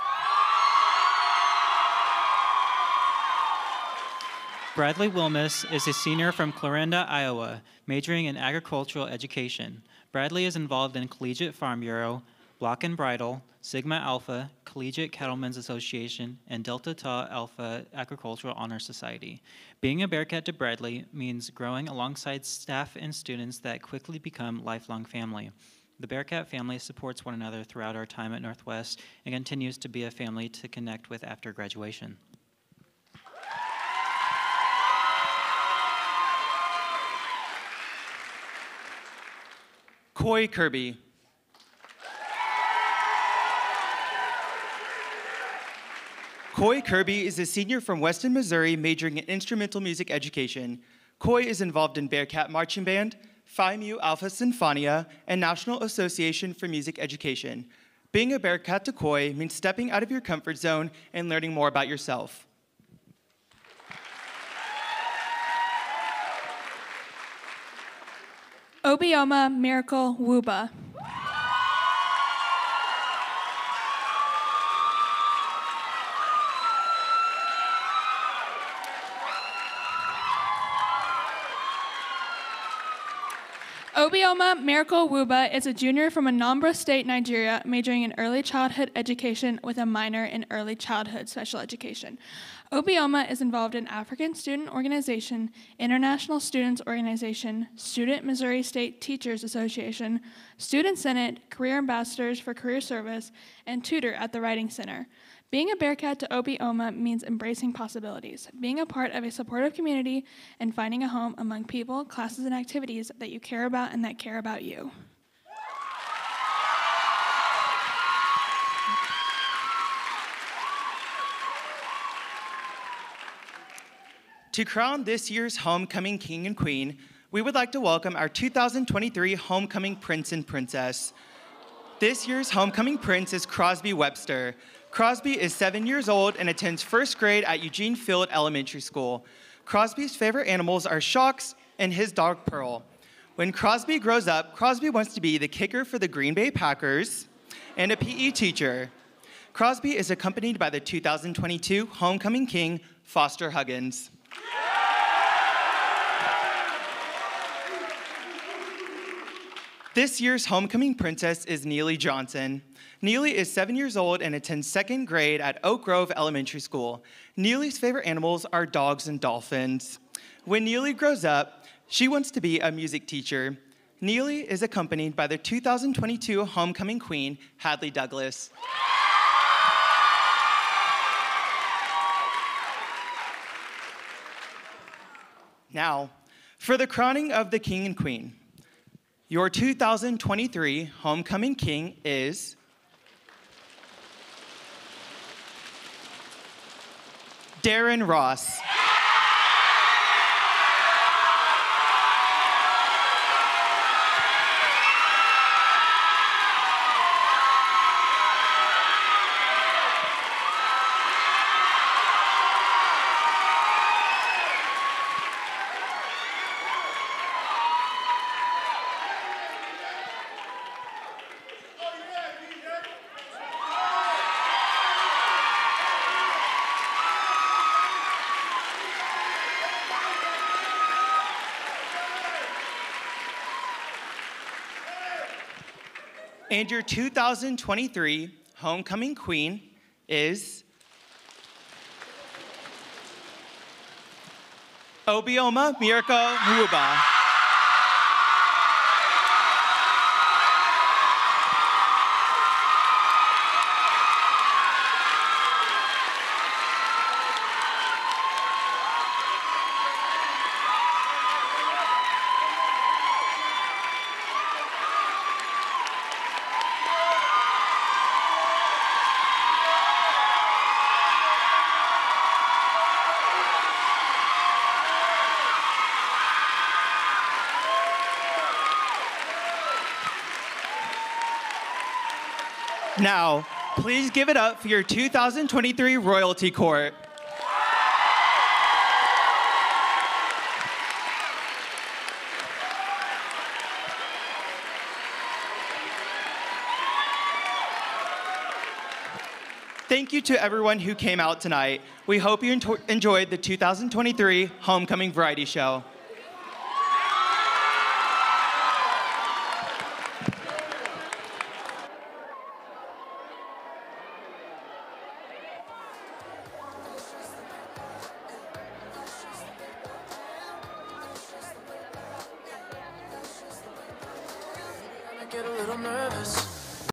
Bradley Wilmus is a senior from Clarinda, Iowa, majoring in agricultural education. Bradley is involved in Collegiate Farm Bureau, Block and Bridle, Sigma Alpha, Collegiate Cattlemen's Association, and Delta Tau Alpha Agricultural Honor Society. Being a Bearcat to Bradley means growing alongside staff and students that quickly become lifelong family. The Bearcat family supports one another throughout our time at Northwest and continues to be a family to connect with after graduation. Coy Kirby. Coy Kirby is a senior from Weston, Missouri, majoring in instrumental music education. Coy is involved in Bearcat Marching Band, Phi Mu Alpha Sinfonia, and National Association for Music Education. Being a Bearcat to Coy means stepping out of your comfort zone and learning more about yourself. Obioma Miracle Wuba. Obioma Miracle Wuba is a junior from Anambra State, Nigeria, majoring in early childhood education with a minor in early childhood special education. Obioma is involved in African Student Organization, International Students Organization, Student Missouri State Teachers Association, Student Senate, Career Ambassadors for Career Service, and tutor at the Writing Center. Being a Bearcat to Obioma means embracing possibilities, being a part of a supportive community, and finding a home among people, classes, and activities that you care about and that care about you. To crown this year's Homecoming King and Queen, we would like to welcome our two thousand twenty-three Homecoming Prince and Princess. This year's Homecoming Prince is Crosby Webster. Crosby is seven years old and attends first grade at Eugene Field Elementary School. Crosby's favorite animals are Shocks and his dog Pearl. When Crosby grows up, Crosby wants to be the kicker for the Green Bay Packers and a P E teacher. Crosby is accompanied by the two thousand twenty-two Homecoming King, Foster Huggins. This year's Homecoming Princess is Neely Johnson. Neely is seven years old and attends second grade at Oak Grove Elementary School. Neely's favorite animals are dogs and dolphins. When Neely grows up, she wants to be a music teacher. Neely is accompanied by the two thousand twenty-two Homecoming Queen, Hadley Douglas. Now, for the crowning of the King and Queen. Your two thousand twenty-three Homecoming King is Darren Ross. And your two thousand twenty-three homecoming queen is Obioma Miracle Nwuba. Now, please give it up for your two thousand twenty-three Royalty Court. Thank you to everyone who came out tonight. We hope you ento- enjoyed the two thousand twenty-three Homecoming Variety Show. Get a little nervous.